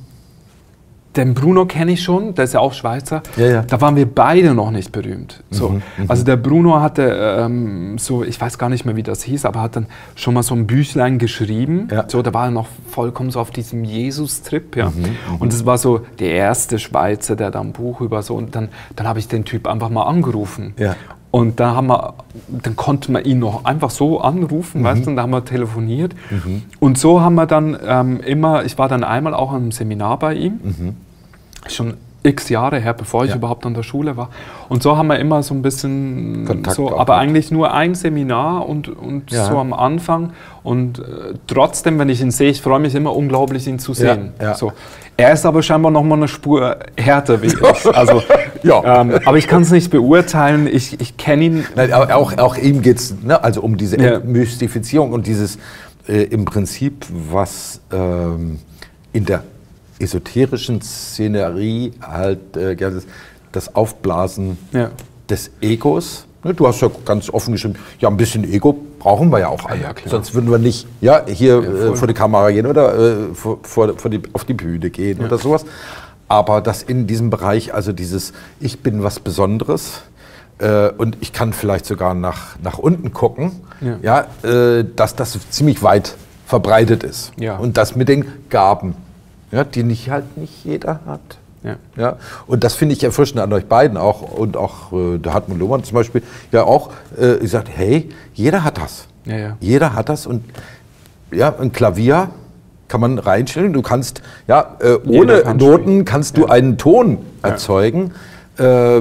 [SPEAKER 2] Den Bruno kenne ich schon, der ist ja auch Schweizer. Ja, ja. Da waren wir beide noch nicht berühmt. So. Mhm, also der Bruno hatte ähm, so, ich weiß gar nicht mehr, wie das hieß, aber hat dann schon mal so ein Büchlein geschrieben. Ja. So, da war er noch vollkommen so auf diesem Jesus-Trip. Ja. Mhm, und das war so der erste Schweizer, der da ein Buch über so. Und dann, dann habe ich den Typ einfach mal angerufen. Ja. Und da haben wir, dann konnte man ihn noch einfach so anrufen, mhm. weißt du, und da haben wir telefoniert. Mhm. Und so haben wir dann ähm, immer, ich war dann einmal auch am Seminar bei ihm. Mhm. Schon x Jahre her, bevor ich
[SPEAKER 1] Ja.
[SPEAKER 2] überhaupt an der Schule war. Und so haben wir immer so ein bisschen,
[SPEAKER 1] Kontakt
[SPEAKER 2] so,
[SPEAKER 1] auch
[SPEAKER 2] aber
[SPEAKER 1] mit.
[SPEAKER 2] eigentlich nur ein Seminar und, und
[SPEAKER 1] Ja.
[SPEAKER 2] so am Anfang. Und äh, trotzdem, wenn ich ihn sehe, ich freue mich immer unglaublich, ihn zu sehen.
[SPEAKER 1] Ja, ja.
[SPEAKER 2] So. Er ist aber scheinbar noch mal eine Spur härter wie ich. Also,
[SPEAKER 1] Ja.
[SPEAKER 2] ähm, aber ich kann es nicht beurteilen. Ich, ich kenne ihn.
[SPEAKER 1] Nein, aber auch, auch ihm geht es, ne, also um diese
[SPEAKER 2] Ja.
[SPEAKER 1] Entmystifizierung und dieses äh, im Prinzip, was ähm, in der esoterischen Szenerie halt äh, gerne ist, das Aufblasen
[SPEAKER 2] Ja.
[SPEAKER 1] des Egos. Ne, du hast ja ganz offen geschrieben, ja, ein bisschen Ego brauchen wir ja auch alle.
[SPEAKER 2] Ja, klar.
[SPEAKER 1] Sonst würden wir nicht ja, hier
[SPEAKER 2] voll.
[SPEAKER 1] äh, vor die Kamera gehen oder äh, vor, vor, vor die, auf die Bühne gehen oder sowas. Aber dass in diesem Bereich, also dieses Ich bin was Besonderes äh, und ich kann vielleicht sogar nach, nach unten gucken, ja.
[SPEAKER 2] Ja.
[SPEAKER 1] äh, dass das ziemlich weit verbreitet ist.
[SPEAKER 2] Ja.
[SPEAKER 1] Und das mit den Gaben, ja, die nicht, halt nicht jeder hat.
[SPEAKER 2] Ja.
[SPEAKER 1] Ja, und das finde ich erfrischend an euch beiden auch. Und auch äh, der Hartmut Lohmann zum Beispiel ja auch äh, gesagt, hey, jeder hat das.
[SPEAKER 2] Ja, ja.
[SPEAKER 1] Jeder hat das. Und ja, ein Klavier kann man reinstellen. Du kannst, ja, äh, ohne
[SPEAKER 2] kann
[SPEAKER 1] Noten
[SPEAKER 2] spielen.
[SPEAKER 1] kannst du
[SPEAKER 2] Ja.
[SPEAKER 1] einen Ton erzeugen. Äh,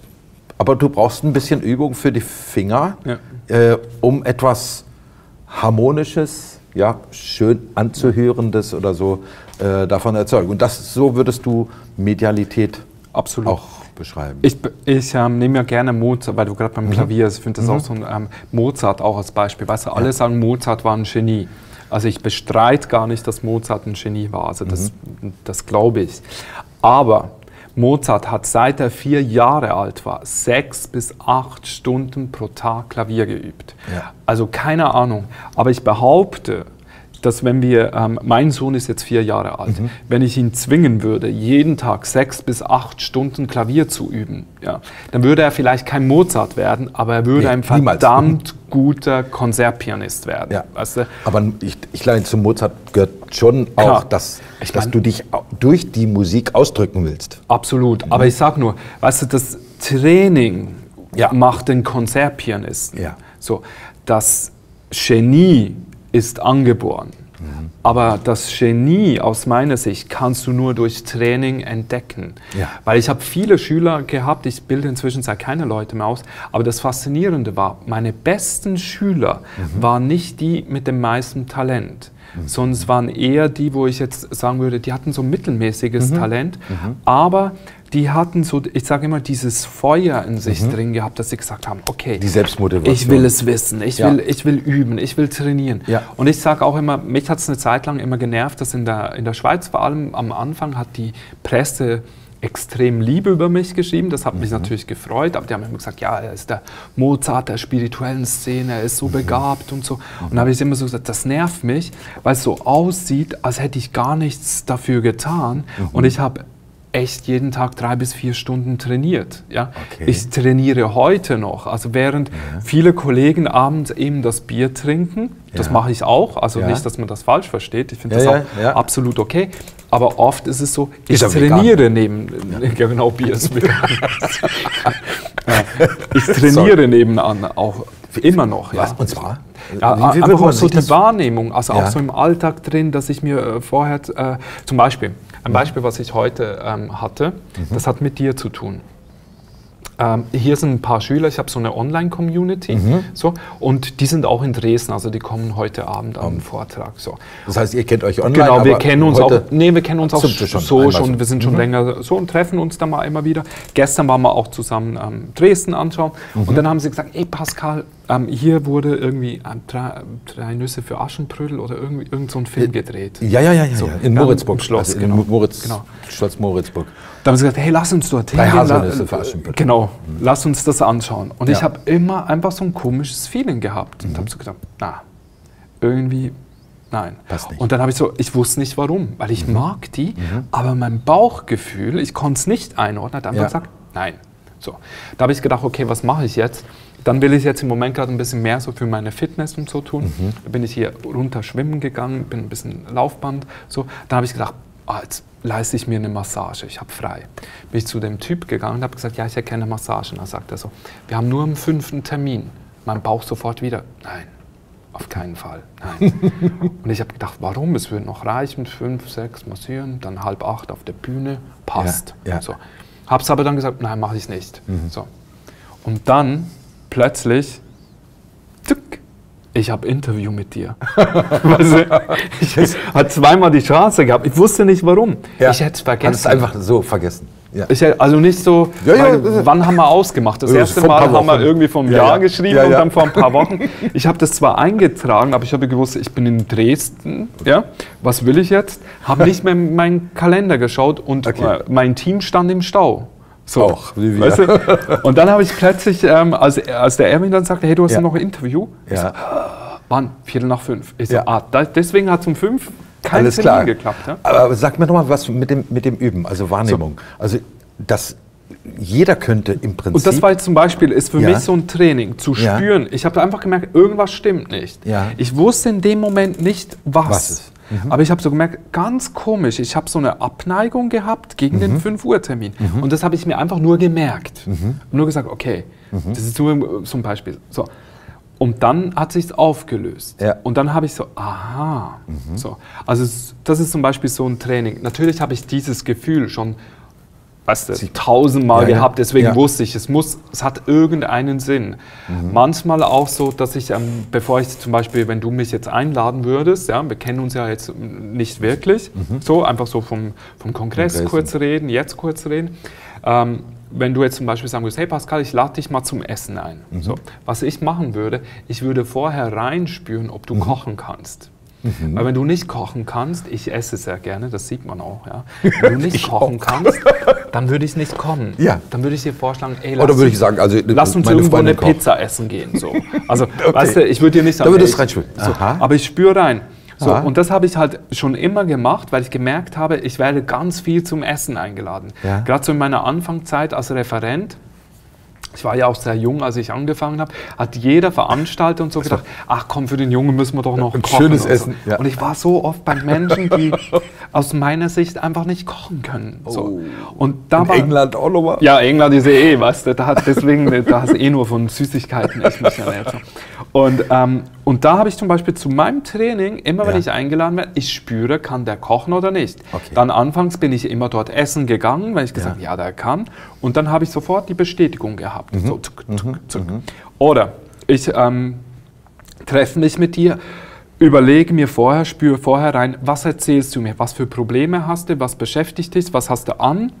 [SPEAKER 1] aber du brauchst ein bisschen Übung für die Finger,
[SPEAKER 2] Ja.
[SPEAKER 1] äh, um etwas Harmonisches, ja, schön anzuhörendes oder so äh, davon erzeugen. Und das, so würdest du Medialität
[SPEAKER 2] Absolut.
[SPEAKER 1] auch beschreiben.
[SPEAKER 2] Ich, ich ähm, nehme ja gerne Mozart, weil du gerade beim Klavier bist. Ich finde das auch so ein ähm, Mozart auch als Beispiel. Weißt du, alle sagen, Mozart war ein Genie. Also ich bestreite gar nicht, dass Mozart ein Genie war. Also das, das glaube ich. Aber Mozart hat, seit er vier Jahre alt war, sechs bis acht Stunden pro Tag Klavier geübt.
[SPEAKER 1] Ja.
[SPEAKER 2] Also keine Ahnung. Aber ich behaupte, dass wenn wir, ähm, mein Sohn ist jetzt vier Jahre alt,
[SPEAKER 1] Mhm.
[SPEAKER 2] wenn ich ihn zwingen würde, jeden Tag sechs bis acht Stunden Klavier zu üben, ja, dann würde er vielleicht kein Mozart werden, aber er würde
[SPEAKER 1] Nee,
[SPEAKER 2] ein
[SPEAKER 1] niemals.
[SPEAKER 2] verdammt guter Konzertpianist werden.
[SPEAKER 1] Ja.
[SPEAKER 2] Weißt du?
[SPEAKER 1] Aber ich, ich glaube, zum Mozart gehört schon
[SPEAKER 2] Klar.
[SPEAKER 1] auch, dass,
[SPEAKER 2] Ich
[SPEAKER 1] dass
[SPEAKER 2] mein-
[SPEAKER 1] du dich au- durch die Musik ausdrücken willst.
[SPEAKER 2] Absolut. Aber ich sag nur, weißt du, das Training
[SPEAKER 1] Ja.
[SPEAKER 2] macht den Konzertpianisten.
[SPEAKER 1] Ja.
[SPEAKER 2] So, das Genie ist angeboren.
[SPEAKER 1] Mhm.
[SPEAKER 2] Aber das Genie aus meiner Sicht kannst du nur durch Training entdecken.
[SPEAKER 1] Ja.
[SPEAKER 2] Weil ich habe viele Schüler gehabt, ich bilde inzwischen seit keine Leute mehr aus, aber das Faszinierende war, meine besten Schüler
[SPEAKER 1] Mhm.
[SPEAKER 2] waren nicht die mit dem meisten Talent, sondern es waren eher die, wo ich jetzt sagen würde, die hatten so ein mittelmäßiges
[SPEAKER 1] Mhm.
[SPEAKER 2] Talent, aber die hatten so, ich sage immer, dieses Feuer in sich drin gehabt, dass sie gesagt haben, okay,
[SPEAKER 1] Mhm. Die Selbstmotivation.
[SPEAKER 2] ich will es wissen, ich,
[SPEAKER 1] Ja.
[SPEAKER 2] will, ich will üben, ich will trainieren.
[SPEAKER 1] Ja.
[SPEAKER 2] Und ich sage auch immer, mich hat es eine Zeit lang immer genervt, dass in der, in der Schweiz vor allem am Anfang hat die Presse extrem Liebe über mich geschrieben. Das hat
[SPEAKER 1] Mhm.
[SPEAKER 2] mich natürlich gefreut, aber die haben immer gesagt, ja, er ist der Mozart der spirituellen Szene, er ist so
[SPEAKER 1] Mhm.
[SPEAKER 2] begabt und so. Und da habe ich immer so gesagt, das nervt mich, weil es so aussieht, als hätte ich gar nichts dafür getan.
[SPEAKER 1] Mhm.
[SPEAKER 2] Und ich habe echt jeden Tag drei bis vier Stunden trainiert. Ja?
[SPEAKER 1] Okay.
[SPEAKER 2] Ich trainiere heute noch. Also während viele Kollegen abends eben das Bier trinken, das
[SPEAKER 1] Ja.
[SPEAKER 2] mache ich auch, also
[SPEAKER 1] Ja.
[SPEAKER 2] nicht, dass man das falsch versteht, ich finde
[SPEAKER 1] Ja,
[SPEAKER 2] das
[SPEAKER 1] ja,
[SPEAKER 2] auch
[SPEAKER 1] ja.
[SPEAKER 2] absolut okay, aber oft ist es so, ich
[SPEAKER 1] Ist ja vegan.
[SPEAKER 2] trainiere neben, ja. genau, Bier ist vegan. Ja, ich trainiere nebenan auch immer noch. Ja.
[SPEAKER 1] Was? Und zwar?
[SPEAKER 2] Ja,
[SPEAKER 1] Wie- wie würde
[SPEAKER 2] einfach
[SPEAKER 1] man
[SPEAKER 2] auch so
[SPEAKER 1] sich
[SPEAKER 2] die
[SPEAKER 1] das-
[SPEAKER 2] Wahrnehmung, also
[SPEAKER 1] Ja.
[SPEAKER 2] auch so im Alltag drin, dass ich mir äh, vorher, äh, zum Beispiel, ein Beispiel, was ich heute ähm, hatte, das hat mit dir zu tun. Ähm, hier sind ein paar Schüler, ich habe so eine Online-Community, so, und die sind auch in Dresden, also die kommen heute Abend an den Vortrag. So.
[SPEAKER 1] Das heißt, ihr kennt euch online,
[SPEAKER 2] Genau, wir
[SPEAKER 1] aber
[SPEAKER 2] kennen uns
[SPEAKER 1] heute-
[SPEAKER 2] auch, nee, wir kennen uns auch
[SPEAKER 1] Stimmt, schon,
[SPEAKER 2] so
[SPEAKER 1] einmal
[SPEAKER 2] schon,
[SPEAKER 1] so.
[SPEAKER 2] wir sind schon länger so und treffen uns da mal immer wieder. Gestern waren wir auch zusammen ähm, Dresden anschauen und dann haben sie gesagt, ey Pascal, ähm, hier wurde irgendwie ähm, drei, drei Nüsse für Aschenbrödel oder irgendwie irgend so ein Film gedreht.
[SPEAKER 1] Ja, ja, ja, ja,
[SPEAKER 2] So,
[SPEAKER 1] ja. In
[SPEAKER 2] ja,
[SPEAKER 1] Moritzburg.
[SPEAKER 2] im Schloss,
[SPEAKER 1] also
[SPEAKER 2] genau.
[SPEAKER 1] In Moritz,
[SPEAKER 2] Genau.
[SPEAKER 1] Schloss Moritzburg.
[SPEAKER 2] Da haben sie gesagt, hey, lass uns dorthin
[SPEAKER 1] Drei
[SPEAKER 2] gehen.
[SPEAKER 1] Haselnüsse
[SPEAKER 2] la-
[SPEAKER 1] für Aschenbrödel.
[SPEAKER 2] Genau, lass uns das anschauen. Und ich
[SPEAKER 1] Ja.
[SPEAKER 2] habe immer einfach so ein komisches Feeling gehabt
[SPEAKER 1] Mhm.
[SPEAKER 2] und habe so gedacht, na, irgendwie, nein.
[SPEAKER 1] Passt nicht.
[SPEAKER 2] Und dann habe ich so, ich wusste nicht warum, weil ich mag die, aber mein Bauchgefühl, ich konnte es nicht einordnen, hat einfach
[SPEAKER 1] Ja.
[SPEAKER 2] gesagt, nein. So, da habe ich gedacht, okay, was mache ich jetzt? Dann will ich jetzt im Moment gerade ein bisschen mehr so für meine Fitness und so tun. Da bin ich hier runter schwimmen gegangen, bin ein bisschen Laufband, so. Dann habe ich gedacht, ah, jetzt leiste ich mir eine Massage, ich habe frei. Bin ich zu dem Typ gegangen und habe gesagt, ja, ich erkenne Massagen. Da sagt er so, wir haben nur am fünften Termin. Mein Bauch sofort wieder, nein, auf keinen Fall. Nein. Und ich habe gedacht, warum? Es wird noch reichen, fünf, sechs massieren, dann halb acht auf der Bühne, passt.
[SPEAKER 1] Ja, ja.
[SPEAKER 2] So. Habe es aber dann gesagt, nein, mache ich nicht. Mhm. So. Und dann plötzlich, tück, ich habe Interview mit dir. Weißt du, ich hatte zweimal die Chance gehabt. Ich wusste nicht warum.
[SPEAKER 1] Ja.
[SPEAKER 2] Ich hätte es vergessen.
[SPEAKER 1] Hast es einfach so vergessen. Ja.
[SPEAKER 2] Ich hätte, also nicht so,
[SPEAKER 1] Ja, ja,
[SPEAKER 2] weil,
[SPEAKER 1] ja.
[SPEAKER 2] wann haben wir ausgemacht? Das
[SPEAKER 1] Ja,
[SPEAKER 2] erste
[SPEAKER 1] vor ein
[SPEAKER 2] Mal
[SPEAKER 1] paar
[SPEAKER 2] haben wir
[SPEAKER 1] Wochen.
[SPEAKER 2] irgendwie vom
[SPEAKER 1] Ja,
[SPEAKER 2] Jahr
[SPEAKER 1] ja.
[SPEAKER 2] geschrieben
[SPEAKER 1] Ja,
[SPEAKER 2] und
[SPEAKER 1] ja.
[SPEAKER 2] dann vor ein paar Wochen. Ich habe das zwar eingetragen, aber ich habe gewusst, ich bin in Dresden. Ja? Was will ich jetzt? Habe nicht mehr in meinen Kalender geschaut und
[SPEAKER 1] Okay.
[SPEAKER 2] äh, mein Team stand im Stau. So,
[SPEAKER 1] Auch, wie wir.
[SPEAKER 2] weißt du? Und dann habe ich plötzlich, ähm, als, als der Erwin dann sagte, hey, du hast
[SPEAKER 1] Ja.
[SPEAKER 2] ja noch ein Interview. Ich so,
[SPEAKER 1] Ja.
[SPEAKER 2] wann? Viertel nach fünf. Ich so,
[SPEAKER 1] Ja.
[SPEAKER 2] ah, da, deswegen hat es um fünf kein
[SPEAKER 1] Alles
[SPEAKER 2] Termin
[SPEAKER 1] klar.
[SPEAKER 2] geklappt. Ja?
[SPEAKER 1] Aber sag mir noch mal was mit dem, mit dem Üben, also Wahrnehmung. Also das, jeder könnte im Prinzip...
[SPEAKER 2] Und das war jetzt zum Beispiel, ist für
[SPEAKER 1] Ja.
[SPEAKER 2] mich so ein Training, zu
[SPEAKER 1] Ja.
[SPEAKER 2] spüren. Ich habe einfach gemerkt, irgendwas stimmt nicht.
[SPEAKER 1] Ja.
[SPEAKER 2] Ich wusste in dem Moment nicht, was.
[SPEAKER 1] Was ist.
[SPEAKER 2] Aber ich habe so gemerkt, ganz komisch, ich habe so eine Abneigung gehabt gegen den fünf Uhr Termin. Und das habe ich mir einfach nur gemerkt. Und nur gesagt, okay, das ist nur so ein Beispiel. So. Und dann hat sich aufgelöst.
[SPEAKER 1] Ja.
[SPEAKER 2] Und dann habe ich so, aha. So. Also es, das ist zum Beispiel so ein Training. Natürlich habe ich dieses Gefühl schon, weißt du, tausendmal
[SPEAKER 1] Ja, ja.
[SPEAKER 2] gehabt, deswegen
[SPEAKER 1] Ja.
[SPEAKER 2] wusste ich, es muss, es hat irgendeinen Sinn. Manchmal auch so, dass ich, ähm, bevor ich zum Beispiel, wenn du mich jetzt einladen würdest, ja, wir kennen uns ja jetzt nicht wirklich, so einfach so vom, vom Kongress
[SPEAKER 1] Kongressen.
[SPEAKER 2] kurz reden, jetzt kurz reden. Ähm, wenn du jetzt zum Beispiel sagen würdest, hey Pascal, ich lade dich mal zum Essen ein. So, was ich machen würde, ich würde vorher reinspüren, ob du kochen kannst. Weil wenn du nicht kochen kannst, ich esse sehr gerne, das sieht man auch, ja. Wenn du nicht kochen kannst, dann würde ich nicht kommen.
[SPEAKER 1] Ja.
[SPEAKER 2] Dann würde ich dir vorschlagen, ey, lass,
[SPEAKER 1] Oder würde ich sagen, also
[SPEAKER 2] lass uns
[SPEAKER 1] meine
[SPEAKER 2] irgendwo eine
[SPEAKER 1] Freundin kocht.
[SPEAKER 2] Pizza essen gehen. So. Also, weißt du, ich würde dir nicht sagen,
[SPEAKER 1] Da würdest
[SPEAKER 2] ey,
[SPEAKER 1] du reinspüren.
[SPEAKER 2] so,
[SPEAKER 1] Aha.
[SPEAKER 2] aber ich spüre rein. So,
[SPEAKER 1] Aha.
[SPEAKER 2] und das habe ich halt schon immer gemacht, weil ich gemerkt habe, ich werde ganz viel zum Essen eingeladen.
[SPEAKER 1] Ja.
[SPEAKER 2] Gerade so in meiner Anfangszeit als Referent, ich war ja auch sehr jung, als ich angefangen habe, hat jeder Veranstalter und so gedacht, ach komm, für den Jungen müssen wir doch noch
[SPEAKER 1] Ein
[SPEAKER 2] kochen.
[SPEAKER 1] schönes
[SPEAKER 2] und so.
[SPEAKER 1] Essen, ja.
[SPEAKER 2] Und ich war so oft bei Menschen, die aus meiner Sicht einfach nicht kochen können. So. Und da
[SPEAKER 1] In
[SPEAKER 2] war,
[SPEAKER 1] England auch nochmal.
[SPEAKER 2] ja, England ist ja eh, weißt du, da hat deswegen, da hast du eh nur von Süßigkeiten, ich mich ernährt. Und, ähm, und da habe ich zum Beispiel zu meinem Training, immer wenn
[SPEAKER 1] Ja.
[SPEAKER 2] ich eingeladen werde, ich spüre, kann der kochen oder nicht.
[SPEAKER 1] Okay.
[SPEAKER 2] Dann anfangs bin ich immer dort essen gegangen, weil ich gesagt habe, ja. der kann. Und dann habe ich sofort die Bestätigung gehabt. So, tuck, tuck, tuck. Oder ich ähm, treffe mich mit dir, überlege mir vorher, spüre vorher rein, was erzählst du mir, was für Probleme hast du, was beschäftigt dich, was hast du an,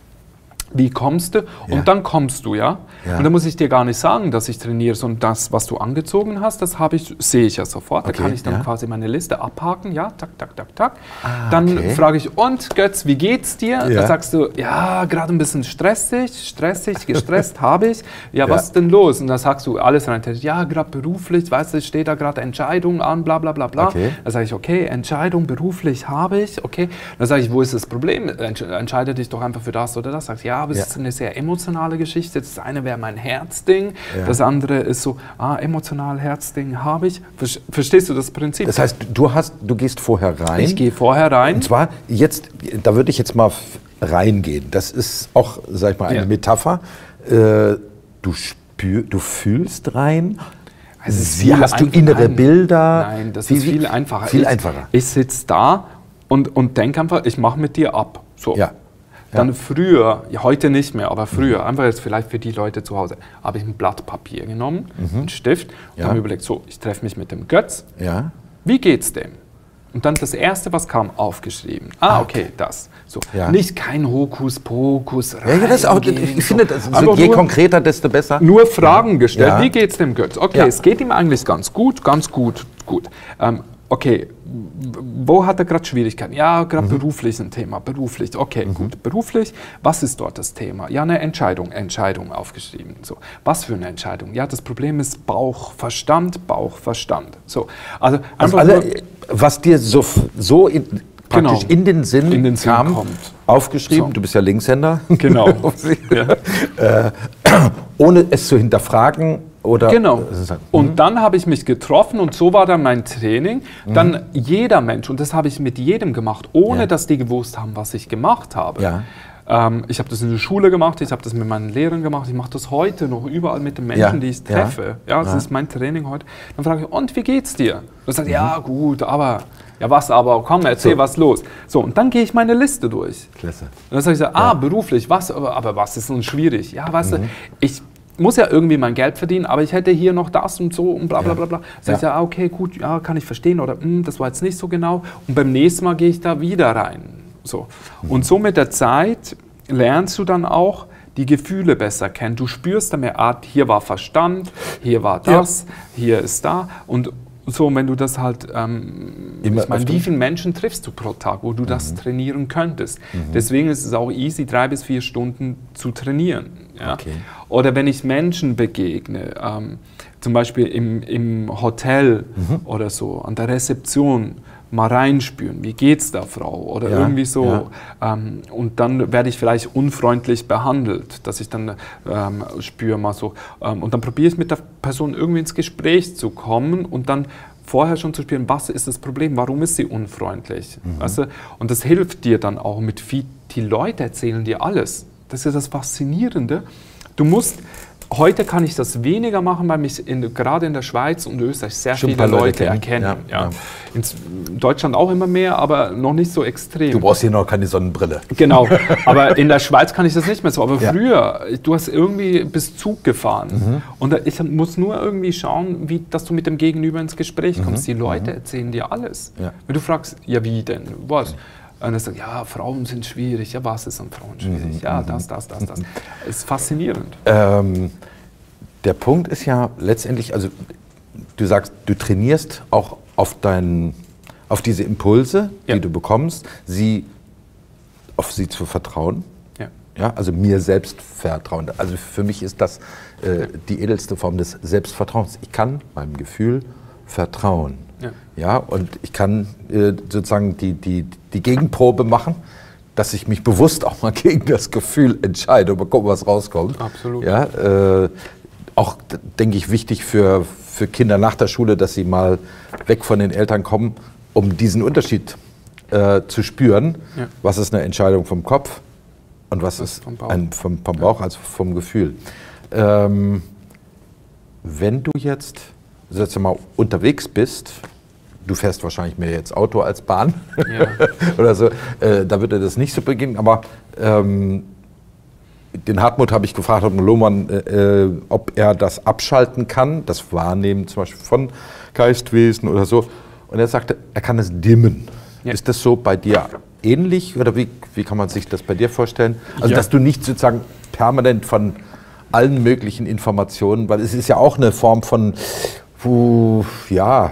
[SPEAKER 2] wie kommst du? Und
[SPEAKER 1] Ja.
[SPEAKER 2] dann kommst du, ja?
[SPEAKER 1] Ja.
[SPEAKER 2] Und dann muss ich dir gar nicht sagen, dass ich trainiere, sondern das, was du angezogen hast, das habe ich, sehe ich ja sofort.
[SPEAKER 1] Okay,
[SPEAKER 2] Da kann ich dann
[SPEAKER 1] ja.
[SPEAKER 2] quasi meine Liste abhaken, ja, tak, tak, tak, tak.
[SPEAKER 1] Ah,
[SPEAKER 2] dann
[SPEAKER 1] okay.
[SPEAKER 2] frage ich, und Götz, wie geht's dir?
[SPEAKER 1] Ja.
[SPEAKER 2] Da sagst du, ja, gerade ein bisschen stressig, stressig, gestresst habe ich. Ja, was
[SPEAKER 1] Ja.
[SPEAKER 2] ist denn los? Und dann sagst du alles rein, ja, gerade beruflich, weißt du, steht da gerade Entscheidung an, bla bla bla bla.
[SPEAKER 1] Okay.
[SPEAKER 2] Dann sage ich, okay, Entscheidung beruflich habe ich, okay. Dann sage ich, wo ist das Problem? Entsch entscheide dich doch einfach für das oder das. Sagst, ja, aber es
[SPEAKER 1] Ja.
[SPEAKER 2] ist eine sehr emotionale Geschichte. Das eine wäre mein Herzding,
[SPEAKER 1] Ja.
[SPEAKER 2] das andere ist so, ah, emotional Herzding habe ich. Ver verstehst du das Prinzip?
[SPEAKER 1] Das heißt, du, hast, du gehst vorher rein.
[SPEAKER 2] ich gehe vorher rein.
[SPEAKER 1] Und zwar jetzt, da würde ich jetzt mal f- reingehen. Das ist auch, sag ich mal, eine
[SPEAKER 2] Ja.
[SPEAKER 1] Metapher. Äh, du spür, du fühlst rein.
[SPEAKER 2] Es ist
[SPEAKER 1] Wie
[SPEAKER 2] viel
[SPEAKER 1] hast du
[SPEAKER 2] einfach-
[SPEAKER 1] innere
[SPEAKER 2] Nein.
[SPEAKER 1] Bilder?
[SPEAKER 2] Nein, das
[SPEAKER 1] Wie-
[SPEAKER 2] ist
[SPEAKER 1] wie-
[SPEAKER 2] viel einfacher.
[SPEAKER 1] Viel
[SPEAKER 2] ich,
[SPEAKER 1] einfacher.
[SPEAKER 2] Ich sitze da und, und denke einfach, ich mache mit dir ab. So.
[SPEAKER 1] Ja.
[SPEAKER 2] Dann früher, ja, heute nicht mehr, aber früher, einfach jetzt vielleicht für die Leute zu Hause, habe ich ein Blatt Papier genommen, einen Stift und
[SPEAKER 1] Ja.
[SPEAKER 2] habe mir überlegt, so, ich treffe mich mit dem Götz,
[SPEAKER 1] Ja.
[SPEAKER 2] wie geht's dem? Und dann das Erste, was kam, aufgeschrieben. Ah,
[SPEAKER 1] Ah,
[SPEAKER 2] okay, das. So.
[SPEAKER 1] Ja.
[SPEAKER 2] Nicht kein Hokuspokus,
[SPEAKER 1] Ja, ja, das ist auch,
[SPEAKER 2] reingehen,
[SPEAKER 1] ich finde, das,
[SPEAKER 2] Einfach
[SPEAKER 1] je
[SPEAKER 2] nur-
[SPEAKER 1] konkreter, desto besser.
[SPEAKER 2] nur Fragen gestellt.
[SPEAKER 1] Ja.
[SPEAKER 2] Wie geht's dem Götz? Okay,
[SPEAKER 1] Ja.
[SPEAKER 2] es geht ihm eigentlich ganz gut, ganz gut, gut. Ähm, okay, w- wo hat er gerade Schwierigkeiten? Ja, gerade beruflich ein Thema, beruflich. Okay, gut, beruflich. Was ist dort das Thema? Ja, eine Entscheidung, Entscheidung aufgeschrieben. So, was für eine Entscheidung? Ja, das Problem ist Bauch, Verstand, Bauch, Verstand. So, also
[SPEAKER 1] Also
[SPEAKER 2] einfach
[SPEAKER 1] alle,
[SPEAKER 2] nur-
[SPEAKER 1] was dir so, so in, praktisch
[SPEAKER 2] Genau.
[SPEAKER 1] in den Sinn,
[SPEAKER 2] In den Sinn
[SPEAKER 1] kam,
[SPEAKER 2] kommt.
[SPEAKER 1] aufgeschrieben,
[SPEAKER 2] So.
[SPEAKER 1] du bist ja Linkshänder,
[SPEAKER 2] Genau. Ja.
[SPEAKER 1] äh, ohne es zu hinterfragen oder...
[SPEAKER 2] Genau.
[SPEAKER 1] Es ist halt-
[SPEAKER 2] Und dann habe ich mich getroffen und so war dann mein Training. Dann jeder Mensch, und das habe ich mit jedem gemacht, ohne
[SPEAKER 1] Ja.
[SPEAKER 2] dass die gewusst haben, was ich gemacht habe.
[SPEAKER 1] Ja.
[SPEAKER 2] Ähm, ich habe das in der Schule gemacht, ich habe das mit meinen Lehrern gemacht, ich mache das heute noch überall mit den Menschen,
[SPEAKER 1] Ja,
[SPEAKER 2] die ich treffe. Ja, ja das
[SPEAKER 1] ja.
[SPEAKER 2] ist mein Training heute. Dann frage ich, und wie geht's dir? Und sagt, mhm. ja gut, aber, ja was aber, komm, erzähl, so. was los. So, und dann gehe ich meine Liste durch.
[SPEAKER 1] Klasse.
[SPEAKER 2] Und dann sage ich, so, ah, ja. beruflich, was, aber, aber was ist nun schwierig? Ja, weißt mhm. du, ich muss ja irgendwie mein Geld verdienen, aber ich hätte hier noch das und so und bla bla bla bla. Sag ich ja, okay, gut, ja, kann ich verstehen oder das war jetzt nicht so genau. Und beim nächsten Mal gehe ich da wieder rein. So. Und so mit der Zeit lernst du dann auch die Gefühle besser kennen. Du spürst dann mehr, ah, hier war Verstand, hier war das, ja. hier ist da. Und so, wenn du das halt, ähm, ich meine, wie viele Menschen triffst du pro Tag, wo du mhm. das trainieren könntest? Mhm. Deswegen ist es auch easy, drei bis vier Stunden zu trainieren. Ja? Okay. Oder wenn ich Menschen begegne, ähm, zum Beispiel im, im Hotel mhm. oder so, an der Rezeption, mal reinspüren, wie geht's der Frau oder ja, irgendwie so. Ja. Ähm, und dann werde ich vielleicht unfreundlich behandelt, dass ich dann ähm, spüre mal so. Ähm, und dann probiere ich mit der Person irgendwie ins Gespräch zu kommen und dann vorher schon zu spüren, was ist das Problem, warum ist sie unfreundlich. Mhm. Weißt du? Und das hilft dir dann auch mit viel, die Leute erzählen dir alles. Das ist ja das Faszinierende. Du musst Heute kann ich das weniger machen, weil mich in, gerade in der Schweiz und Österreich sehr Schon viele Leute, Leute erkennen. Ja, ja. In Deutschland auch immer mehr, aber noch nicht so extrem.
[SPEAKER 1] Du brauchst hier noch keine Sonnenbrille.
[SPEAKER 2] Genau, aber in der Schweiz kann ich das nicht mehr so. Aber ja. früher, du hast irgendwie bis Zug gefahren mhm. und ich muss nur irgendwie schauen, wie, dass du mit dem Gegenüber ins Gespräch kommst. Mhm. Die Leute mhm. erzählen dir alles. Ja. Wenn du fragst, ja wie denn, was? Mhm. Und er sagt, ja, Frauen sind schwierig. Ja, was ist an Frauen schwierig? Ja, das, das, das, das. Das ist faszinierend.
[SPEAKER 1] Ähm, der Punkt ist ja letztendlich, also du sagst, du trainierst auch auf, dein, auf diese Impulse, ja. die du bekommst, sie, auf sie zu vertrauen. Ja. Ja, also mir selbst vertrauen. Also für mich ist das äh, die edelste Form des Selbstvertrauens. Ich kann meinem Gefühl vertrauen. Ja. Ja, und ich kann äh, sozusagen die, die, die Gegenprobe machen, dass ich mich bewusst auch mal gegen das Gefühl entscheide und mal gucken, was rauskommt.
[SPEAKER 2] Absolut.
[SPEAKER 1] Ja, äh, auch, denke ich, wichtig für, für Kinder nach der Schule, dass sie mal weg von den Eltern kommen, um diesen Unterschied äh, zu spüren. Ja. Was ist eine Entscheidung vom Kopf und was das ist vom Bauch, ein, vom, vom Bauch ja. also vom Gefühl. Ähm, wenn du jetzt sag mal, unterwegs bist, du fährst wahrscheinlich mehr jetzt Auto als Bahn ja. oder so, äh, da würde das nicht so beginnen, aber ähm, den Hartmut habe ich gefragt, ob Lohmann, äh, ob er das abschalten kann, das Wahrnehmen zum Beispiel von Geistwesen oder so, und er sagte, er kann es dimmen. Ja. Ist das so bei dir ähnlich oder wie, wie kann man sich das bei dir vorstellen? Also ja. dass du nicht sozusagen permanent von allen möglichen Informationen, weil es ist ja auch eine Form von Puh, ja,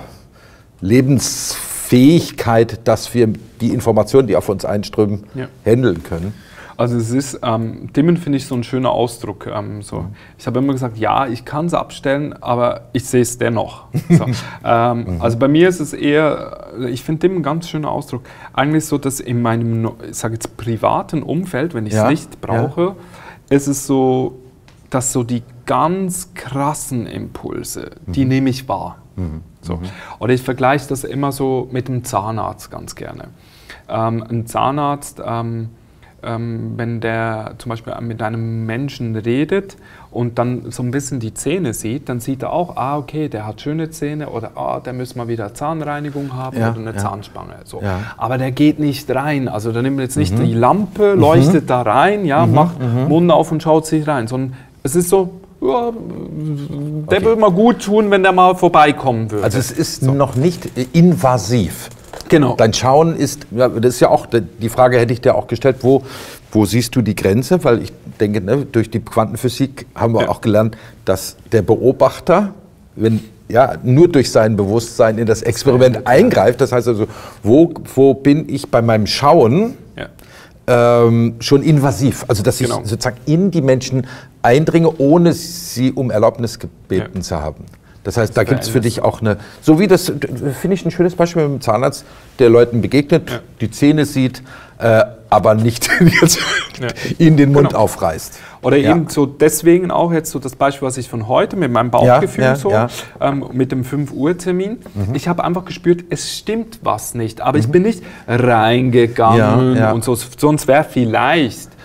[SPEAKER 1] Lebensfähigkeit, dass wir die Informationen, die auf uns einströmen, ja. handeln können.
[SPEAKER 2] Also es ist, ähm, Dimmen finde ich so ein schöner Ausdruck. Ähm, so. Mhm. Ich habe immer gesagt, ja, ich kann es abstellen, aber ich sehe es dennoch. So. ähm, mhm. Also bei mir ist es eher, ich finde Dimmen ein ganz schöner Ausdruck. Eigentlich so, dass in meinem, ich sage jetzt, privaten Umfeld, wenn ich es ja. nicht brauche, ja. ist es so, dass so die ganz krassen Impulse, mhm. die nehme ich wahr. Mhm. So. Mhm. Oder ich vergleiche das immer so mit dem Zahnarzt ganz gerne. Ähm, ein Zahnarzt, ähm, ähm, wenn der zum Beispiel mit einem Menschen redet und dann so ein bisschen die Zähne sieht, dann sieht er auch, ah okay, der hat schöne Zähne oder ah, der müssen mal wieder Zahnreinigung haben ja, oder eine ja. Zahnspange. So. Ja. Aber der geht nicht rein, also der nimmt jetzt nicht mhm. die Lampe, leuchtet mhm. da rein, ja, mhm. macht mhm. Mund auf und schaut sich rein, sondern es ist so, ja, der okay. würde mal gut tun, wenn der mal vorbeikommen würde.
[SPEAKER 1] Also es ist so. noch nicht invasiv.
[SPEAKER 2] Genau.
[SPEAKER 1] Dein Schauen ist, ja, das ist ja auch, die Frage hätte ich dir auch gestellt, wo, wo siehst du die Grenze? Weil ich denke, ne, durch die Quantenphysik haben wir ja. auch gelernt, dass der Beobachter, wenn ja, nur durch sein Bewusstsein in das Experiment das eingreift, das heißt also, wo, wo bin ich bei meinem Schauen ja. ähm, schon invasiv? Also dass genau. ich sozusagen in die Menschen eindringe, ohne sie um Erlaubnis gebeten ja. zu haben. Das heißt, da gibt es für dich auch eine, so wie das, finde ich ein schönes Beispiel mit dem Zahnarzt, der Leuten begegnet, ja. die Zähne sieht, äh, aber nicht jetzt ja. ihnen den Mund genau. aufreißt.
[SPEAKER 2] Oder ja. eben so deswegen auch jetzt so das Beispiel, was ich von heute mit meinem Bauchgefühl ja, ja, so, ja. Ähm, mit dem fünf Uhr Termin, mhm. ich habe einfach gespürt, es stimmt was nicht, aber mhm. ich bin nicht reingegangen ja, ja. und so, sonst wäre vielleicht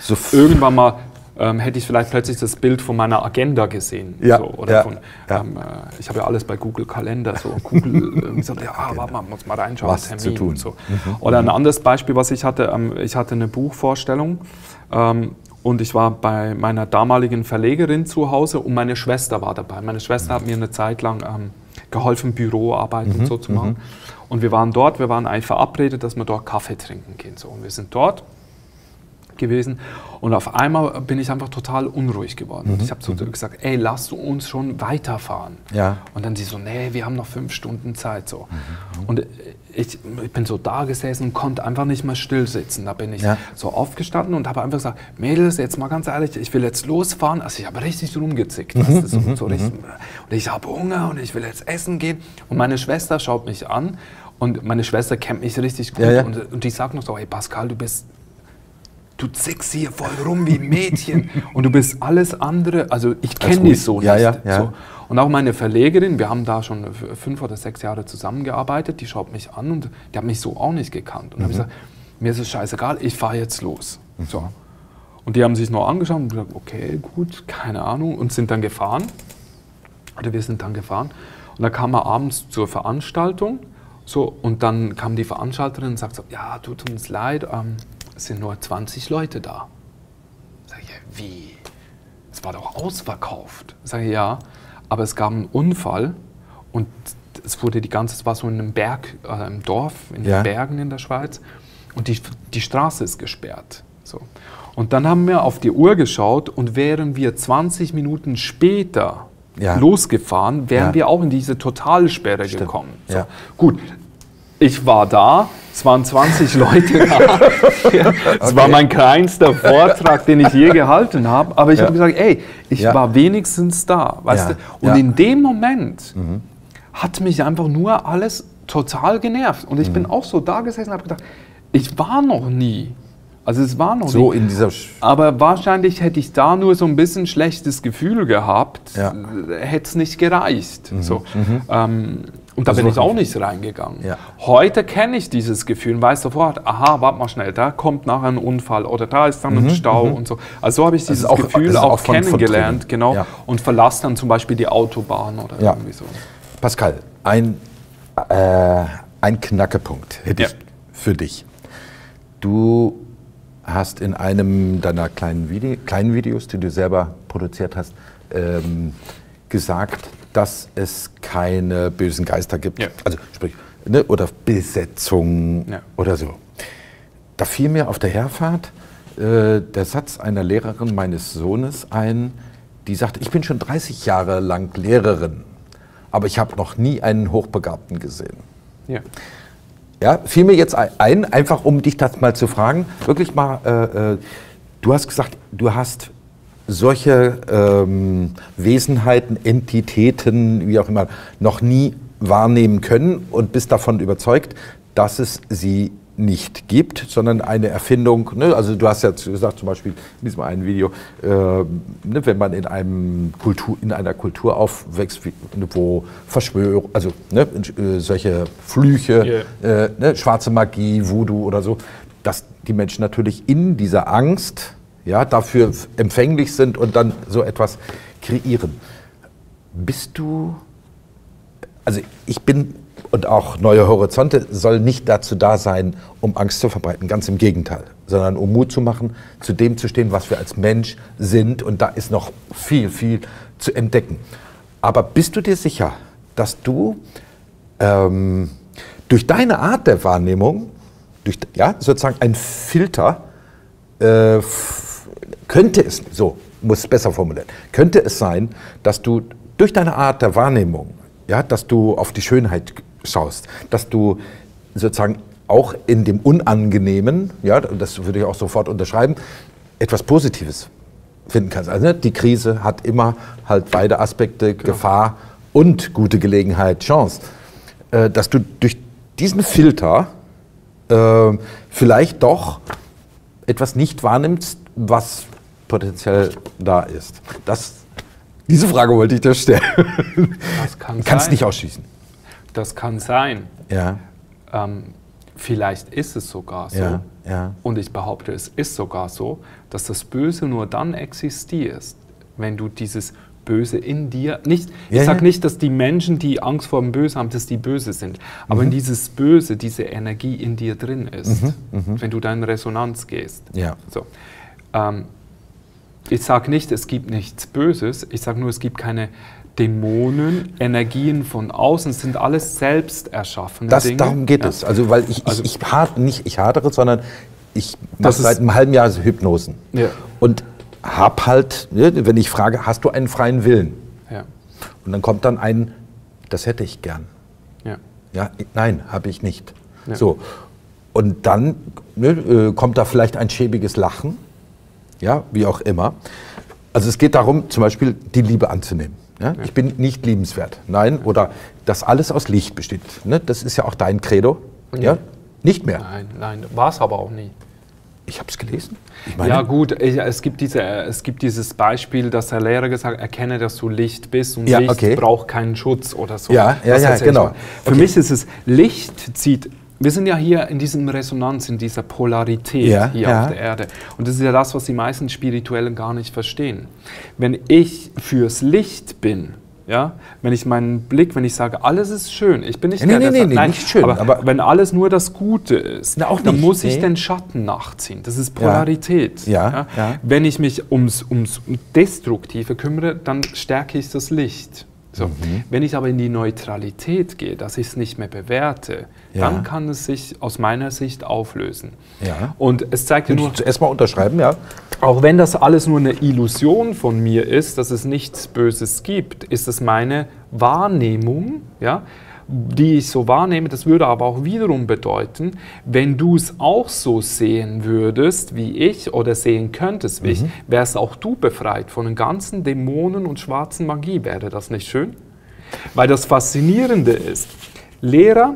[SPEAKER 1] So
[SPEAKER 2] irgendwann mal ähm, hätte ich vielleicht plötzlich das Bild von meiner Agenda gesehen.
[SPEAKER 1] Ja,
[SPEAKER 2] so, oder
[SPEAKER 1] ja,
[SPEAKER 2] von,
[SPEAKER 1] ja.
[SPEAKER 2] ähm, äh, ich habe ja alles bei Google Kalender. So. Google äh, sagt, ja, warte mal, muss mal reinschauen,
[SPEAKER 1] was
[SPEAKER 2] Termin
[SPEAKER 1] zu tun.
[SPEAKER 2] Und so. Mhm. Oder ein anderes Beispiel, was ich hatte, ähm, ich hatte eine Buchvorstellung ähm, und ich war bei meiner damaligen Verlegerin zu Hause und meine Schwester war dabei. Meine Schwester mhm. hat mir eine Zeit lang ähm, geholfen, Büroarbeit mhm. und so zu machen. Mhm. Und wir waren dort, wir waren eigentlich verabredet, dass wir dort Kaffee trinken gehen. So. Und wir sind dort gewesen und auf einmal bin ich einfach total unruhig geworden.
[SPEAKER 1] Mhm.
[SPEAKER 2] Und ich habe so mhm. gesagt, ey, lass du uns schon weiterfahren.
[SPEAKER 1] Ja.
[SPEAKER 2] Und dann sie so, nee, wir haben noch fünf Stunden Zeit. So.
[SPEAKER 1] Mhm.
[SPEAKER 2] Und ich, ich bin so da gesessen und konnte einfach nicht mehr still sitzen. Da bin ich ja. so aufgestanden und habe einfach gesagt, Mädels, jetzt mal ganz ehrlich, ich will jetzt losfahren. Also ich habe richtig rumgezickt. Mhm. Weißt du, so, so richtig, und ich habe Hunger und ich will jetzt essen gehen. Und meine Schwester schaut mich an und meine Schwester kennt mich richtig gut. Ja, ja. Und, und die sagt noch so, hey Pascal, du bist du zickst hier voll rum wie ein Mädchen und du bist alles andere, also ich kenne dich so nicht.
[SPEAKER 1] Ja, ja, ja.
[SPEAKER 2] So. Und auch meine Verlegerin, wir haben da schon fünf oder sechs Jahre zusammengearbeitet, die schaut mich an und die hat mich so auch nicht gekannt. Und dann mhm. habe ich gesagt, mir ist es scheißegal, ich fahre jetzt los. Mhm. So. Und die haben sich nur angeschaut und gesagt, okay, gut, keine Ahnung, und sind dann gefahren. Oder wir sind dann gefahren. Und dann kam er abends zur Veranstaltung so, und dann kam die Veranstalterin und sagt so, ja, tut uns leid, ähm, es sind nur zwanzig Leute da. Sag ich, wie? Es war doch ausverkauft. Sag ich, ja, aber es gab einen Unfall und es wurde die ganze, es war so in einem Berg, äh, im Dorf, in ja. den Bergen in der Schweiz und die, die Straße ist gesperrt. So. Und dann haben wir auf die Uhr geschaut und wären wir zwanzig Minuten später ja. losgefahren, wären ja. wir auch in diese Totalsperre Stimmt. gekommen. So.
[SPEAKER 1] Ja.
[SPEAKER 2] Gut. Ich war da, es waren zwanzig Leute da. Es okay. war mein kleinster Vortrag, den ich je gehalten habe. Aber ich ja. habe gesagt, ey, ich ja. war wenigstens da. Weißt
[SPEAKER 1] ja.
[SPEAKER 2] du? Und
[SPEAKER 1] ja.
[SPEAKER 2] in dem Moment
[SPEAKER 1] mhm.
[SPEAKER 2] hat mich einfach nur alles total genervt. Und ich mhm. bin auch so da gesessen und habe gedacht, ich war noch nie. Also es war noch
[SPEAKER 1] so
[SPEAKER 2] nie.
[SPEAKER 1] in dieser
[SPEAKER 2] aber wahrscheinlich hätte ich da nur so ein bisschen schlechtes Gefühl gehabt,
[SPEAKER 1] ja.
[SPEAKER 2] hätte es nicht gereicht. Mhm. So. Mhm. Ähm, Und da
[SPEAKER 1] also
[SPEAKER 2] bin ich auch nicht reingegangen.
[SPEAKER 1] Ja.
[SPEAKER 2] Heute kenne ich dieses Gefühl und weiß sofort, aha, warte mal schnell, da kommt nachher ein Unfall oder da ist dann mhm, ein Stau mhm. und so. Also so habe ich dieses
[SPEAKER 1] auch,
[SPEAKER 2] Gefühl auch,
[SPEAKER 1] auch von,
[SPEAKER 2] kennengelernt
[SPEAKER 1] von
[SPEAKER 2] genau,
[SPEAKER 1] ja.
[SPEAKER 2] und verlasse dann zum Beispiel die Autobahn oder
[SPEAKER 1] ja.
[SPEAKER 2] irgendwie so.
[SPEAKER 1] Pascal, ein, äh, ein Knackepunkt hätte
[SPEAKER 2] ja.
[SPEAKER 1] ich für dich. Du hast in einem deiner kleinen, Vide kleinen Videos, die du selber produziert hast, ähm, gesagt, dass es keine bösen Geister gibt,
[SPEAKER 2] ja.
[SPEAKER 1] also sprich, ne, oder Besetzung
[SPEAKER 2] ja.
[SPEAKER 1] oder so. Da fiel mir auf der Herfahrt äh, der Satz einer Lehrerin meines Sohnes ein, die sagte, ich bin schon dreißig Jahre lang Lehrerin, aber ich habe noch nie einen Hochbegabten gesehen.
[SPEAKER 2] Ja.
[SPEAKER 1] Ja, fiel mir jetzt ein, einfach um dich das mal zu fragen, wirklich mal, äh, äh, du hast gesagt, du hast solche ähm, Wesenheiten, Entitäten, wie auch immer, noch nie wahrnehmen können und bist davon überzeugt, dass es sie nicht gibt, sondern eine Erfindung. Ne? Also du hast ja gesagt, zum Beispiel in diesem einen Video, äh, ne, wenn man in, einem Kultur, in einer Kultur aufwächst, wie, wo Verschwörung, also ne, solche Flüche, yeah. äh, ne, schwarze Magie, Voodoo oder so, dass die Menschen natürlich in dieser Angst ja, dafür empfänglich sind und dann so etwas kreieren. Bist du, also ich bin, und auch Neue Horizonte soll nicht dazu da sein, um Angst zu verbreiten, ganz im Gegenteil, sondern um Mut zu machen, zu dem zu stehen, was wir als Mensch sind, und da ist noch viel, viel zu entdecken. Aber bist du dir sicher, dass du ähm, durch deine Art der Wahrnehmung, durch ja, sozusagen ein Filter, äh, könnte es, so muss es besser formulieren, könnte es sein, dass du durch deine Art der Wahrnehmung, ja, dass du auf die Schönheit schaust, dass du sozusagen auch in dem Unangenehmen, ja, das würde ich auch sofort unterschreiben, etwas Positives finden kannst. Also ne, die Krise hat immer halt beide Aspekte, genau. Gefahr und gute Gelegenheit, Chance. Äh, dass du durch diesen Filter äh, vielleicht doch etwas nicht wahrnimmst, was potenziell da ist. Das, diese Frage wollte ich dir stellen.
[SPEAKER 2] Das kann
[SPEAKER 1] Kannst
[SPEAKER 2] sein.
[SPEAKER 1] nicht ausschließen.
[SPEAKER 2] Das kann sein.
[SPEAKER 1] Ja.
[SPEAKER 2] Ähm, vielleicht ist es sogar so,
[SPEAKER 1] ja, ja.
[SPEAKER 2] und ich behaupte, es ist sogar so, dass das Böse nur dann existiert, wenn du dieses Böse in dir, nicht,
[SPEAKER 1] ja,
[SPEAKER 2] ich sage
[SPEAKER 1] ja.
[SPEAKER 2] nicht, dass die Menschen, die Angst vor dem Böse haben, dass die böse sind, aber
[SPEAKER 1] Mhm.
[SPEAKER 2] wenn dieses Böse, diese Energie in dir drin ist,
[SPEAKER 1] Mhm, mhm.
[SPEAKER 2] wenn du da in Resonanz gehst.
[SPEAKER 1] Ja.
[SPEAKER 2] So. Ähm, ich sage nicht, es gibt nichts Böses, ich sage nur, es gibt keine Dämonen, Energien von außen, es sind alles selbst erschaffene
[SPEAKER 1] Das,
[SPEAKER 2] Dinge.
[SPEAKER 1] darum geht
[SPEAKER 2] Ja.
[SPEAKER 1] es. Also, weil ich,
[SPEAKER 2] Also-
[SPEAKER 1] ich, ich, had, nicht, ich hadere, sondern ich mache
[SPEAKER 2] Das ist-
[SPEAKER 1] seit einem halben Jahr Hypnosen.
[SPEAKER 2] Ja.
[SPEAKER 1] Und hab halt, ne, wenn ich frage, hast du einen freien Willen?
[SPEAKER 2] Ja.
[SPEAKER 1] Und dann kommt dann ein, das hätte ich gern.
[SPEAKER 2] Ja.
[SPEAKER 1] Ja, nein, habe ich nicht.
[SPEAKER 2] Ja.
[SPEAKER 1] So. Und dann ne, äh, kommt da vielleicht ein schäbiges Lachen, ja, wie auch immer. Also es geht darum, zum Beispiel die Liebe anzunehmen. Ja? Ich bin nicht liebenswert. Nein, oder dass alles aus Licht besteht. Ne? Das ist ja auch dein Credo. Ja? Nicht mehr.
[SPEAKER 2] Nein, nein, war es aber auch nie.
[SPEAKER 1] Ich habe es gelesen. Ich meine,
[SPEAKER 2] Ja gut, ich- es gibt, diese, es gibt dieses Beispiel, dass der Lehrer gesagt hat, erkenne, dass du Licht bist und
[SPEAKER 1] Ja,
[SPEAKER 2] Licht
[SPEAKER 1] okay.
[SPEAKER 2] braucht keinen Schutz oder so.
[SPEAKER 1] Ja, ja,
[SPEAKER 2] Das
[SPEAKER 1] ja,
[SPEAKER 2] erzähl ich
[SPEAKER 1] genau.
[SPEAKER 2] mal. Für
[SPEAKER 1] Okay.
[SPEAKER 2] mich ist es, Licht zieht, wir sind ja hier in diesem Resonanz, in dieser Polarität
[SPEAKER 1] Ja,
[SPEAKER 2] hier
[SPEAKER 1] ja.
[SPEAKER 2] auf der Erde. Und das ist ja das, was die meisten Spirituellen gar nicht verstehen. Wenn ich fürs Licht bin, ja, wenn ich meinen Blick, wenn ich sage, alles ist schön, ich bin nicht
[SPEAKER 1] Nee,
[SPEAKER 2] der,
[SPEAKER 1] nee,
[SPEAKER 2] der
[SPEAKER 1] nee,
[SPEAKER 2] sagt,
[SPEAKER 1] nee,
[SPEAKER 2] nein,
[SPEAKER 1] nicht schön,
[SPEAKER 2] aber,
[SPEAKER 1] aber-
[SPEAKER 2] wenn alles nur das Gute ist,
[SPEAKER 1] Na, auch
[SPEAKER 2] dann
[SPEAKER 1] nicht,
[SPEAKER 2] muss ich
[SPEAKER 1] nee.
[SPEAKER 2] den Schatten nachziehen. Das ist Polarität.
[SPEAKER 1] Ja, ja.
[SPEAKER 2] Wenn ich mich ums, ums Destruktive kümmere, dann stärke ich das Licht. So.
[SPEAKER 1] Mhm.
[SPEAKER 2] Wenn ich aber in die Neutralität gehe, dass ich es nicht mehr bewerte,
[SPEAKER 1] Ja.
[SPEAKER 2] dann kann es sich aus meiner Sicht auflösen.
[SPEAKER 1] Ja.
[SPEAKER 2] Und es zeigt ja
[SPEAKER 1] Würde
[SPEAKER 2] nur,
[SPEAKER 1] ich zuerst mal unterschreiben, ja.
[SPEAKER 2] auch wenn das alles nur eine Illusion von mir ist, dass es nichts Böses gibt, ist es meine Wahrnehmung, ja, die ich so wahrnehme. Das würde aber auch wiederum bedeuten, wenn du es auch so sehen würdest wie ich oder sehen könntest wie ich, wärst auch du befreit von den ganzen Dämonen und schwarzen Magie. Wäre das nicht schön? Weil das Faszinierende ist, Lehrer,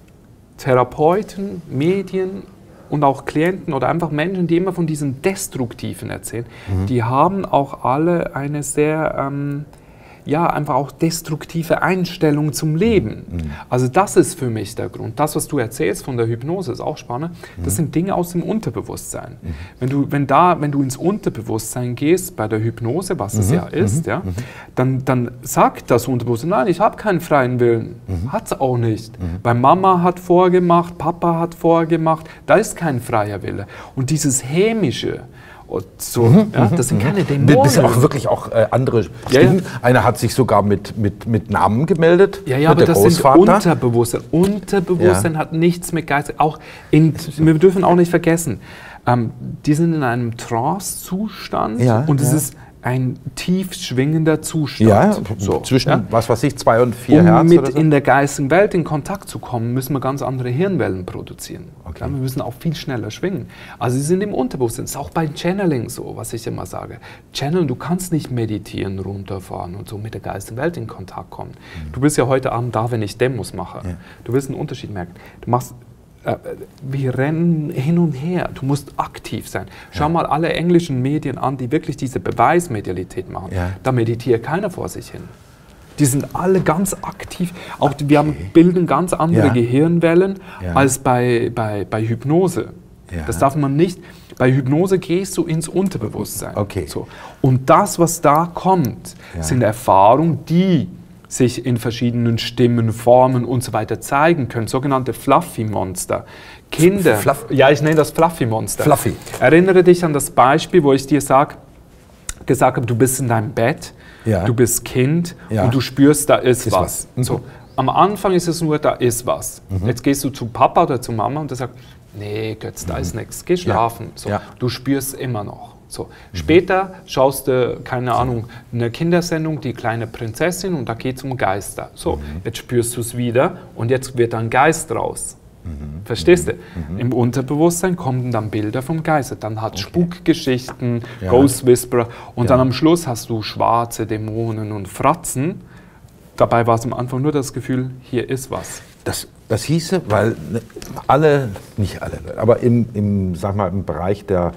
[SPEAKER 2] Therapeuten, Medien und auch Klienten oder einfach Menschen, die immer von diesem Destruktiven erzählen, die haben auch alle eine sehr, ähm, ja, einfach auch destruktive Einstellung zum Leben. Also das ist für mich der Grund. Das, was du erzählst von der Hypnose, ist auch spannend. Das sind Dinge aus dem Unterbewusstsein. Wenn du, wenn da, wenn du ins Unterbewusstsein gehst, bei der Hypnose, was es ja ist, ja, dann, dann sagt das Unterbewusstsein, nein, ich habe keinen freien Willen. Hat es auch nicht. Weil Mama hat vorgemacht, Papa hat vorgemacht, da ist kein freier Wille. Und dieses Hämische, und so, ja, das sind keine Dämonen.
[SPEAKER 1] Das sind auch wirklich auch äh, andere
[SPEAKER 2] Ja,
[SPEAKER 1] Stimmen.
[SPEAKER 2] ja.
[SPEAKER 1] Einer hat sich sogar mit, mit, mit Namen gemeldet.
[SPEAKER 2] Ja, ja,
[SPEAKER 1] ne,
[SPEAKER 2] aber
[SPEAKER 1] der
[SPEAKER 2] das sind
[SPEAKER 1] Großvater.
[SPEAKER 2] Unterbewusstsein. Unterbewusstsein
[SPEAKER 1] Ja.
[SPEAKER 2] hat nichts mit Geist. Auch in, wir dürfen auch nicht vergessen, ähm, die sind in einem Trance-Zustand
[SPEAKER 1] Ja,
[SPEAKER 2] und es
[SPEAKER 1] ja.
[SPEAKER 2] ist ein tief schwingender Zustand.
[SPEAKER 1] Ja,
[SPEAKER 2] so,
[SPEAKER 1] zwischen,
[SPEAKER 2] ja?
[SPEAKER 1] was weiß ich, zwei und vier
[SPEAKER 2] Um
[SPEAKER 1] Hertz
[SPEAKER 2] mit
[SPEAKER 1] oder so.
[SPEAKER 2] in der geistigen Welt in Kontakt zu kommen, müssen wir ganz andere Hirnwellen produzieren.
[SPEAKER 1] Okay.
[SPEAKER 2] Ja, wir müssen auch viel schneller schwingen. Also sie sind im Unterbewusstsein. Das ist auch bei Channeling so, was ich immer sage. Channeln, du kannst nicht meditieren, runterfahren und so mit der geistigen Welt in Kontakt kommen. Du bist ja heute Abend da, wenn ich Demos mache.
[SPEAKER 1] Ja.
[SPEAKER 2] Du wirst einen Unterschied merken. Du machst äh, wir rennen hin und her. Du musst aktiv sein. Schau
[SPEAKER 1] Ja.
[SPEAKER 2] mal alle englischen Medien an, die wirklich diese Beweismedialität machen.
[SPEAKER 1] Ja.
[SPEAKER 2] Da meditiert keiner vor sich hin. Die sind alle ganz aktiv. Auch die, wir haben, bilden ganz andere
[SPEAKER 1] Ja.
[SPEAKER 2] Gehirnwellen
[SPEAKER 1] Ja.
[SPEAKER 2] als bei, bei, bei Hypnose.
[SPEAKER 1] Ja.
[SPEAKER 2] Das darf man nicht. Bei Hypnose gehst du ins Unterbewusstsein.
[SPEAKER 1] Okay.
[SPEAKER 2] So. Und das, was da kommt,
[SPEAKER 1] Ja.
[SPEAKER 2] sind Erfahrungen, die sich in verschiedenen Stimmen, Formen und so weiter zeigen können. Sogenannte Fluffy-Monster. Kinder.
[SPEAKER 1] Fluff-
[SPEAKER 2] Ja, ich nenne das Fluffy-Monster.
[SPEAKER 1] Fluffy.
[SPEAKER 2] Erinnere dich an das Beispiel, wo ich dir sag, gesagt habe, du bist in deinem Bett,
[SPEAKER 1] Ja.
[SPEAKER 2] du bist Kind
[SPEAKER 1] Ja.
[SPEAKER 2] und du spürst, da ist,
[SPEAKER 1] Ist
[SPEAKER 2] was.
[SPEAKER 1] was. Mhm.
[SPEAKER 2] So. Am Anfang ist es nur, da ist was. Jetzt gehst du zu Papa oder zu Mama und der sagt, nee, Götz, da ist nichts, geh schlafen. So.
[SPEAKER 1] Ja.
[SPEAKER 2] Du spürst immer noch. So. Später schaust du, keine Ahnung, eine Kindersendung, die kleine Prinzessin, und da geht es um Geister. So, jetzt spürst du es wieder und jetzt wird ein Geist raus. Verstehst du? Im Unterbewusstsein kommen dann Bilder vom Geist. Dann hat Spukgeschichten,
[SPEAKER 1] Ja.
[SPEAKER 2] Ghost Whisperer und
[SPEAKER 1] Ja.
[SPEAKER 2] dann am Schluss hast du schwarze Dämonen und Fratzen. Dabei war es am Anfang nur das Gefühl, hier ist was.
[SPEAKER 1] Das, das hieße, weil ne, alle, nicht alle, aber im, im, sag mal, im Bereich der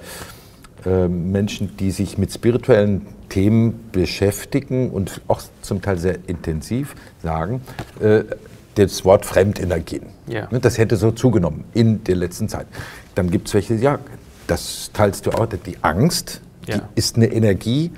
[SPEAKER 1] äh, Menschen, die sich mit spirituellen Themen beschäftigen und auch zum Teil sehr intensiv sagen, äh, das Wort Fremdenergien.
[SPEAKER 2] Ja.
[SPEAKER 1] Das hätte so zugenommen in der letzten Zeit. Dann gibt es welche, ja, das teilst du auch, die Angst, die
[SPEAKER 2] Ja.
[SPEAKER 1] ist eine Energie,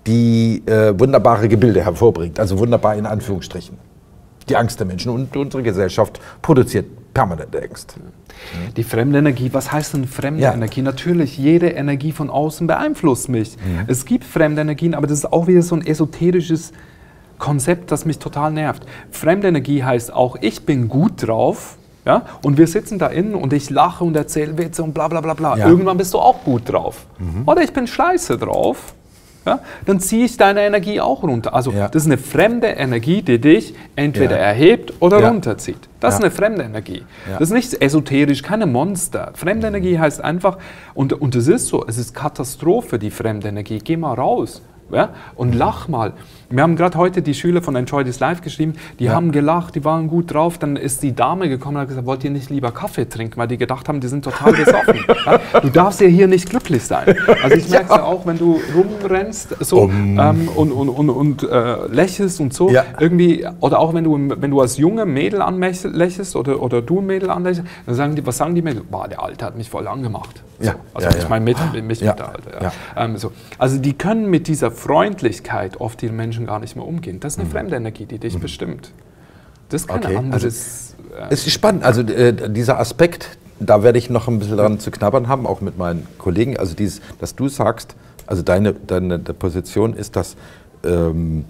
[SPEAKER 1] die äh, wunderbare Gebilde hervorbringt, also wunderbar in Anführungsstrichen. Die Angst der Menschen und unsere Gesellschaft produziert permanente Angst.
[SPEAKER 2] Die fremde Energie, was heißt denn fremde
[SPEAKER 1] Ja.
[SPEAKER 2] Energie? Natürlich, jede Energie von außen beeinflusst mich.
[SPEAKER 1] Mhm.
[SPEAKER 2] Es gibt fremde Energien, aber das ist auch wieder so ein esoterisches Konzept, das mich total nervt. Fremde Energie heißt auch, ich bin gut drauf, ja, und wir sitzen da innen und ich lache und erzähle Witze und bla bla bla bla.
[SPEAKER 1] Ja.
[SPEAKER 2] Irgendwann bist du auch gut drauf.
[SPEAKER 1] Mhm.
[SPEAKER 2] Oder ich bin scheiße drauf. Ja, dann ziehe ich deine Energie auch runter. Also
[SPEAKER 1] Ja.
[SPEAKER 2] das ist eine fremde Energie, die dich entweder
[SPEAKER 1] Ja.
[SPEAKER 2] erhebt oder
[SPEAKER 1] Ja.
[SPEAKER 2] runterzieht. Das ist
[SPEAKER 1] Ja.
[SPEAKER 2] eine fremde Energie.
[SPEAKER 1] Ja.
[SPEAKER 2] Das ist nicht esoterisch, keine Monster. Fremde Energie heißt einfach, und, und es ist so, es ist Katastrophe, die fremde Energie. Geh mal raus. Ja, und lach mal. Wir haben gerade heute die Schüler von Enjoy This Life geschrieben, die
[SPEAKER 1] Ja.
[SPEAKER 2] haben gelacht, die waren gut drauf. Dann ist die Dame gekommen und hat gesagt, wollt ihr nicht lieber Kaffee trinken, weil die gedacht haben, die sind total besoffen. Ja, du darfst ja hier nicht glücklich sein. Also ich merke es ja auch, wenn du rumrennst so,
[SPEAKER 1] Um.
[SPEAKER 2] ähm, und, und, und, und äh, lächelst und so,
[SPEAKER 1] Ja.
[SPEAKER 2] irgendwie, oder auch wenn du, wenn du als junge Mädel anlächelst oder, oder du ein Mädel anlächelst, dann sagen die, was sagen die Mädel? Boah, der Alte hat mich voll angemacht. So.
[SPEAKER 1] Ja.
[SPEAKER 2] Also
[SPEAKER 1] Ja,
[SPEAKER 2] ich
[SPEAKER 1] ja.
[SPEAKER 2] meine mit, mich
[SPEAKER 1] Ja.
[SPEAKER 2] mit der Alte. Ja.
[SPEAKER 1] Ja.
[SPEAKER 2] Ähm, so. Also die können mit dieser Freundlichkeit oft die Menschen gar nicht mehr umgehen. Das ist eine fremde Energie, die dich bestimmt. Das ist kein
[SPEAKER 1] Okay,
[SPEAKER 2] anderes. äh,
[SPEAKER 1] Es ist spannend, also äh, dieser Aspekt, da werde ich noch ein bisschen dran zu knabbern haben, auch mit meinen Kollegen. Also dieses, dass du sagst, also deine, deine Position ist, dass ähm,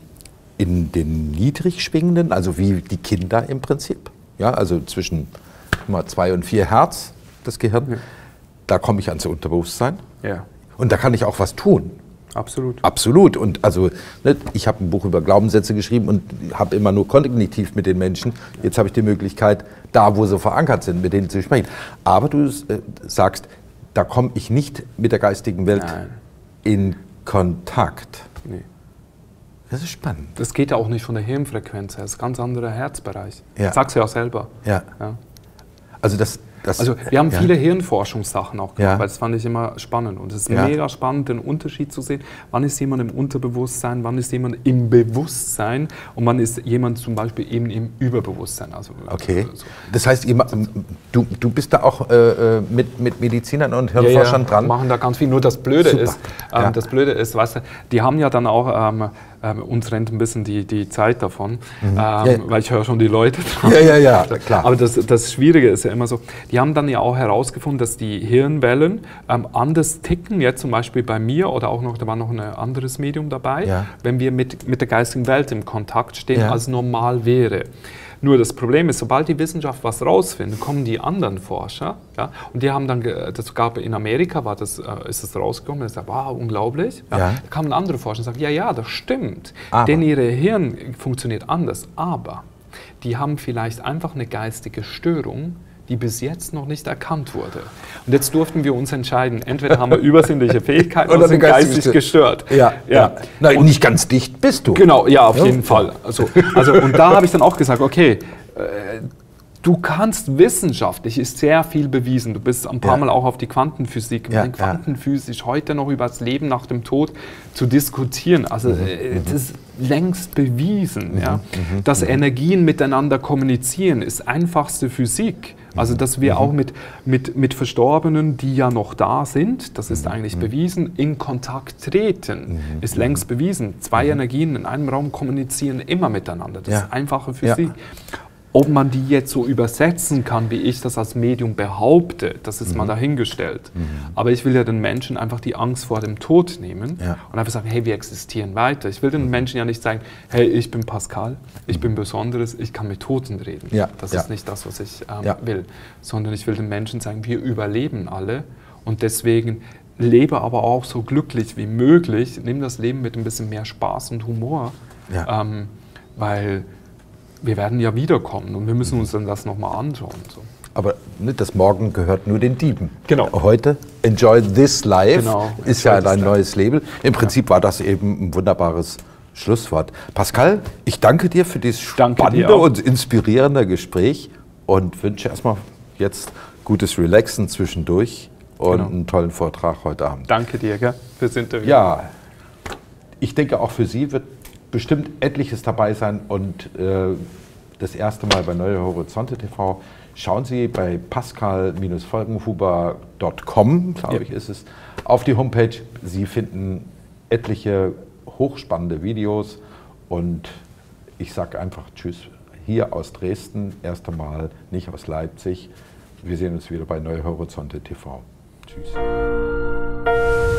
[SPEAKER 1] in den niedrig schwingenden, also wie die Kinder im Prinzip, ja, also zwischen mal zwei und vier Hertz, das Gehirn,
[SPEAKER 2] Ja.
[SPEAKER 1] da komme ich ans Unterbewusstsein
[SPEAKER 2] ja,
[SPEAKER 1] und da kann ich auch was tun.
[SPEAKER 2] absolut.
[SPEAKER 1] Absolut. Und also, ne, ich habe ein Buch über Glaubenssätze geschrieben und habe immer nur kognitiv mit den Menschen. Jetzt habe ich die Möglichkeit, da wo sie verankert sind, mit denen zu sprechen. Aber du äh, sagst, da komme ich nicht mit der geistigen Welt
[SPEAKER 2] Nein.
[SPEAKER 1] in Kontakt.
[SPEAKER 2] Nee.
[SPEAKER 1] Das ist spannend.
[SPEAKER 2] Das geht ja auch nicht von der Hirnfrequenz her. Das ist ein ganz anderer Herzbereich.
[SPEAKER 1] Ja.
[SPEAKER 2] Das sagst du ja auch selber.
[SPEAKER 1] Ja.
[SPEAKER 2] Ja.
[SPEAKER 1] Also das, das
[SPEAKER 2] Also wir haben
[SPEAKER 1] ja.
[SPEAKER 2] viele Hirnforschungssachen auch gemacht,
[SPEAKER 1] Ja.
[SPEAKER 2] weil das fand ich immer spannend. Und es ist
[SPEAKER 1] Ja.
[SPEAKER 2] mega spannend, den Unterschied zu sehen. Wann ist jemand im Unterbewusstsein, wann ist jemand im Bewusstsein und wann ist jemand zum Beispiel eben im Überbewusstsein. Also,
[SPEAKER 1] Okay.
[SPEAKER 2] so.
[SPEAKER 1] Das heißt, ihr, ma- du, du bist da auch äh, mit, mit Medizinern und
[SPEAKER 2] Ja,
[SPEAKER 1] Hirnforschern
[SPEAKER 2] ja,
[SPEAKER 1] dran?
[SPEAKER 2] machen da ganz viel. Nur das Blöde
[SPEAKER 1] Super.
[SPEAKER 2] ist, ähm,
[SPEAKER 1] Ja.
[SPEAKER 2] das Blöde ist, weißt du, die haben ja dann auch, ähm, ähm, uns rennt ein bisschen die, die Zeit davon, ähm,
[SPEAKER 1] Ja.
[SPEAKER 2] weil ich höre schon die Leute dran.
[SPEAKER 1] Ja, ja, ja, klar.
[SPEAKER 2] Aber das, das Schwierige ist ja immer so, die haben dann ja auch herausgefunden, dass die Hirnwellen ähm, anders ticken, jetzt zum Beispiel bei mir oder auch noch, da war noch ein anderes Medium dabei,
[SPEAKER 1] Ja.
[SPEAKER 2] wenn wir mit, mit der geistigen Welt im Kontakt stehen,
[SPEAKER 1] Ja.
[SPEAKER 2] als normal wäre. Nur das Problem ist, sobald die Wissenschaft was rausfindet, kommen die anderen Forscher, ja, und die haben dann, ge- das gab in Amerika, war das, äh, ist das rausgekommen, und sagt, wow, unglaublich. Ja.
[SPEAKER 1] Ja.
[SPEAKER 2] Da kamen andere Forscher und sagen, ja, ja, das stimmt,
[SPEAKER 1] Aber.
[SPEAKER 2] denn ihre Hirn funktioniert anders, aber die haben vielleicht einfach eine geistige Störung, die bis jetzt noch nicht erkannt wurde. Und jetzt durften wir uns entscheiden, entweder haben wir übersinnliche Fähigkeiten oder,
[SPEAKER 1] Oder
[SPEAKER 2] sind
[SPEAKER 1] eine geistige
[SPEAKER 2] geistig
[SPEAKER 1] Stö-
[SPEAKER 2] gestört.
[SPEAKER 1] Ja, ja. Nein, nicht ganz dicht bist du.
[SPEAKER 2] Genau, ja, auf
[SPEAKER 1] Ja.
[SPEAKER 2] jeden Fall. Also, also, und da habe ich dann auch gesagt, okay, äh, du kannst wissenschaftlich, ist sehr viel bewiesen. Du bist ein paar
[SPEAKER 1] Ja.
[SPEAKER 2] Mal auch auf die Quantenphysik,
[SPEAKER 1] Ja,
[SPEAKER 2] ja, Quantenphysisch heute noch über das Leben nach dem Tod zu diskutieren. Also äh, das ist längst bewiesen, ja. Dass Energien miteinander kommunizieren, ist einfachste Physik. Also dass wir auch mit, mit, mit Verstorbenen, die ja noch da sind, das ist eigentlich bewiesen, in Kontakt treten, ist längst bewiesen. Zwei Energien in einem Raum kommunizieren immer miteinander. Das
[SPEAKER 1] Ja.
[SPEAKER 2] ist einfache Physik. Ob man die jetzt so übersetzen kann, wie ich das als Medium behaupte, das ist mal dahingestellt. Aber ich will ja den Menschen einfach die Angst vor dem Tod nehmen
[SPEAKER 1] Ja.
[SPEAKER 2] und einfach sagen, hey, wir existieren weiter. Ich will den Menschen ja nicht sagen, hey, ich bin Pascal, ich bin Besonderes, ich kann mit Toten reden.
[SPEAKER 1] Ja.
[SPEAKER 2] Das
[SPEAKER 1] Ja.
[SPEAKER 2] ist nicht das, was ich ähm,
[SPEAKER 1] Ja.
[SPEAKER 2] will. Sondern ich will den Menschen sagen, wir überleben alle und deswegen lebe aber auch so glücklich wie möglich, nimm das Leben mit ein bisschen mehr Spaß und Humor,
[SPEAKER 1] Ja.
[SPEAKER 2] ähm, weil wir werden ja wiederkommen und wir müssen uns dann das nochmal anschauen. So.
[SPEAKER 1] Aber ne, das Morgen gehört nur den Dieben.
[SPEAKER 2] Genau.
[SPEAKER 1] Heute, Enjoy This Life,
[SPEAKER 2] Genau,
[SPEAKER 1] ist
[SPEAKER 2] Enjoy
[SPEAKER 1] ja
[SPEAKER 2] this
[SPEAKER 1] ein
[SPEAKER 2] life.
[SPEAKER 1] neues Label. Im Prinzip war das eben ein wunderbares Schlusswort. Pascal, ich danke dir für dieses
[SPEAKER 2] Danke dir
[SPEAKER 1] spannende
[SPEAKER 2] auch.
[SPEAKER 1] und inspirierende Gespräch und wünsche erstmal jetzt gutes Relaxen zwischendurch und
[SPEAKER 2] Genau.
[SPEAKER 1] einen tollen Vortrag heute Abend.
[SPEAKER 2] Danke dir gell, fürs Interview.
[SPEAKER 1] Ja, ich denke auch für Sie wird bestimmt etliches dabei sein und äh, das erste Mal bei Neue Horizonte T V. Schauen Sie bei pascal Folgenhuber Punkt com, glaube ja. ich, ist es, auf die Homepage. Sie finden etliche hochspannende Videos und ich sage einfach Tschüss, hier aus Dresden, erst einmal, nicht aus Leipzig. Wir sehen uns wieder bei Neue Horizonte T V. Tschüss.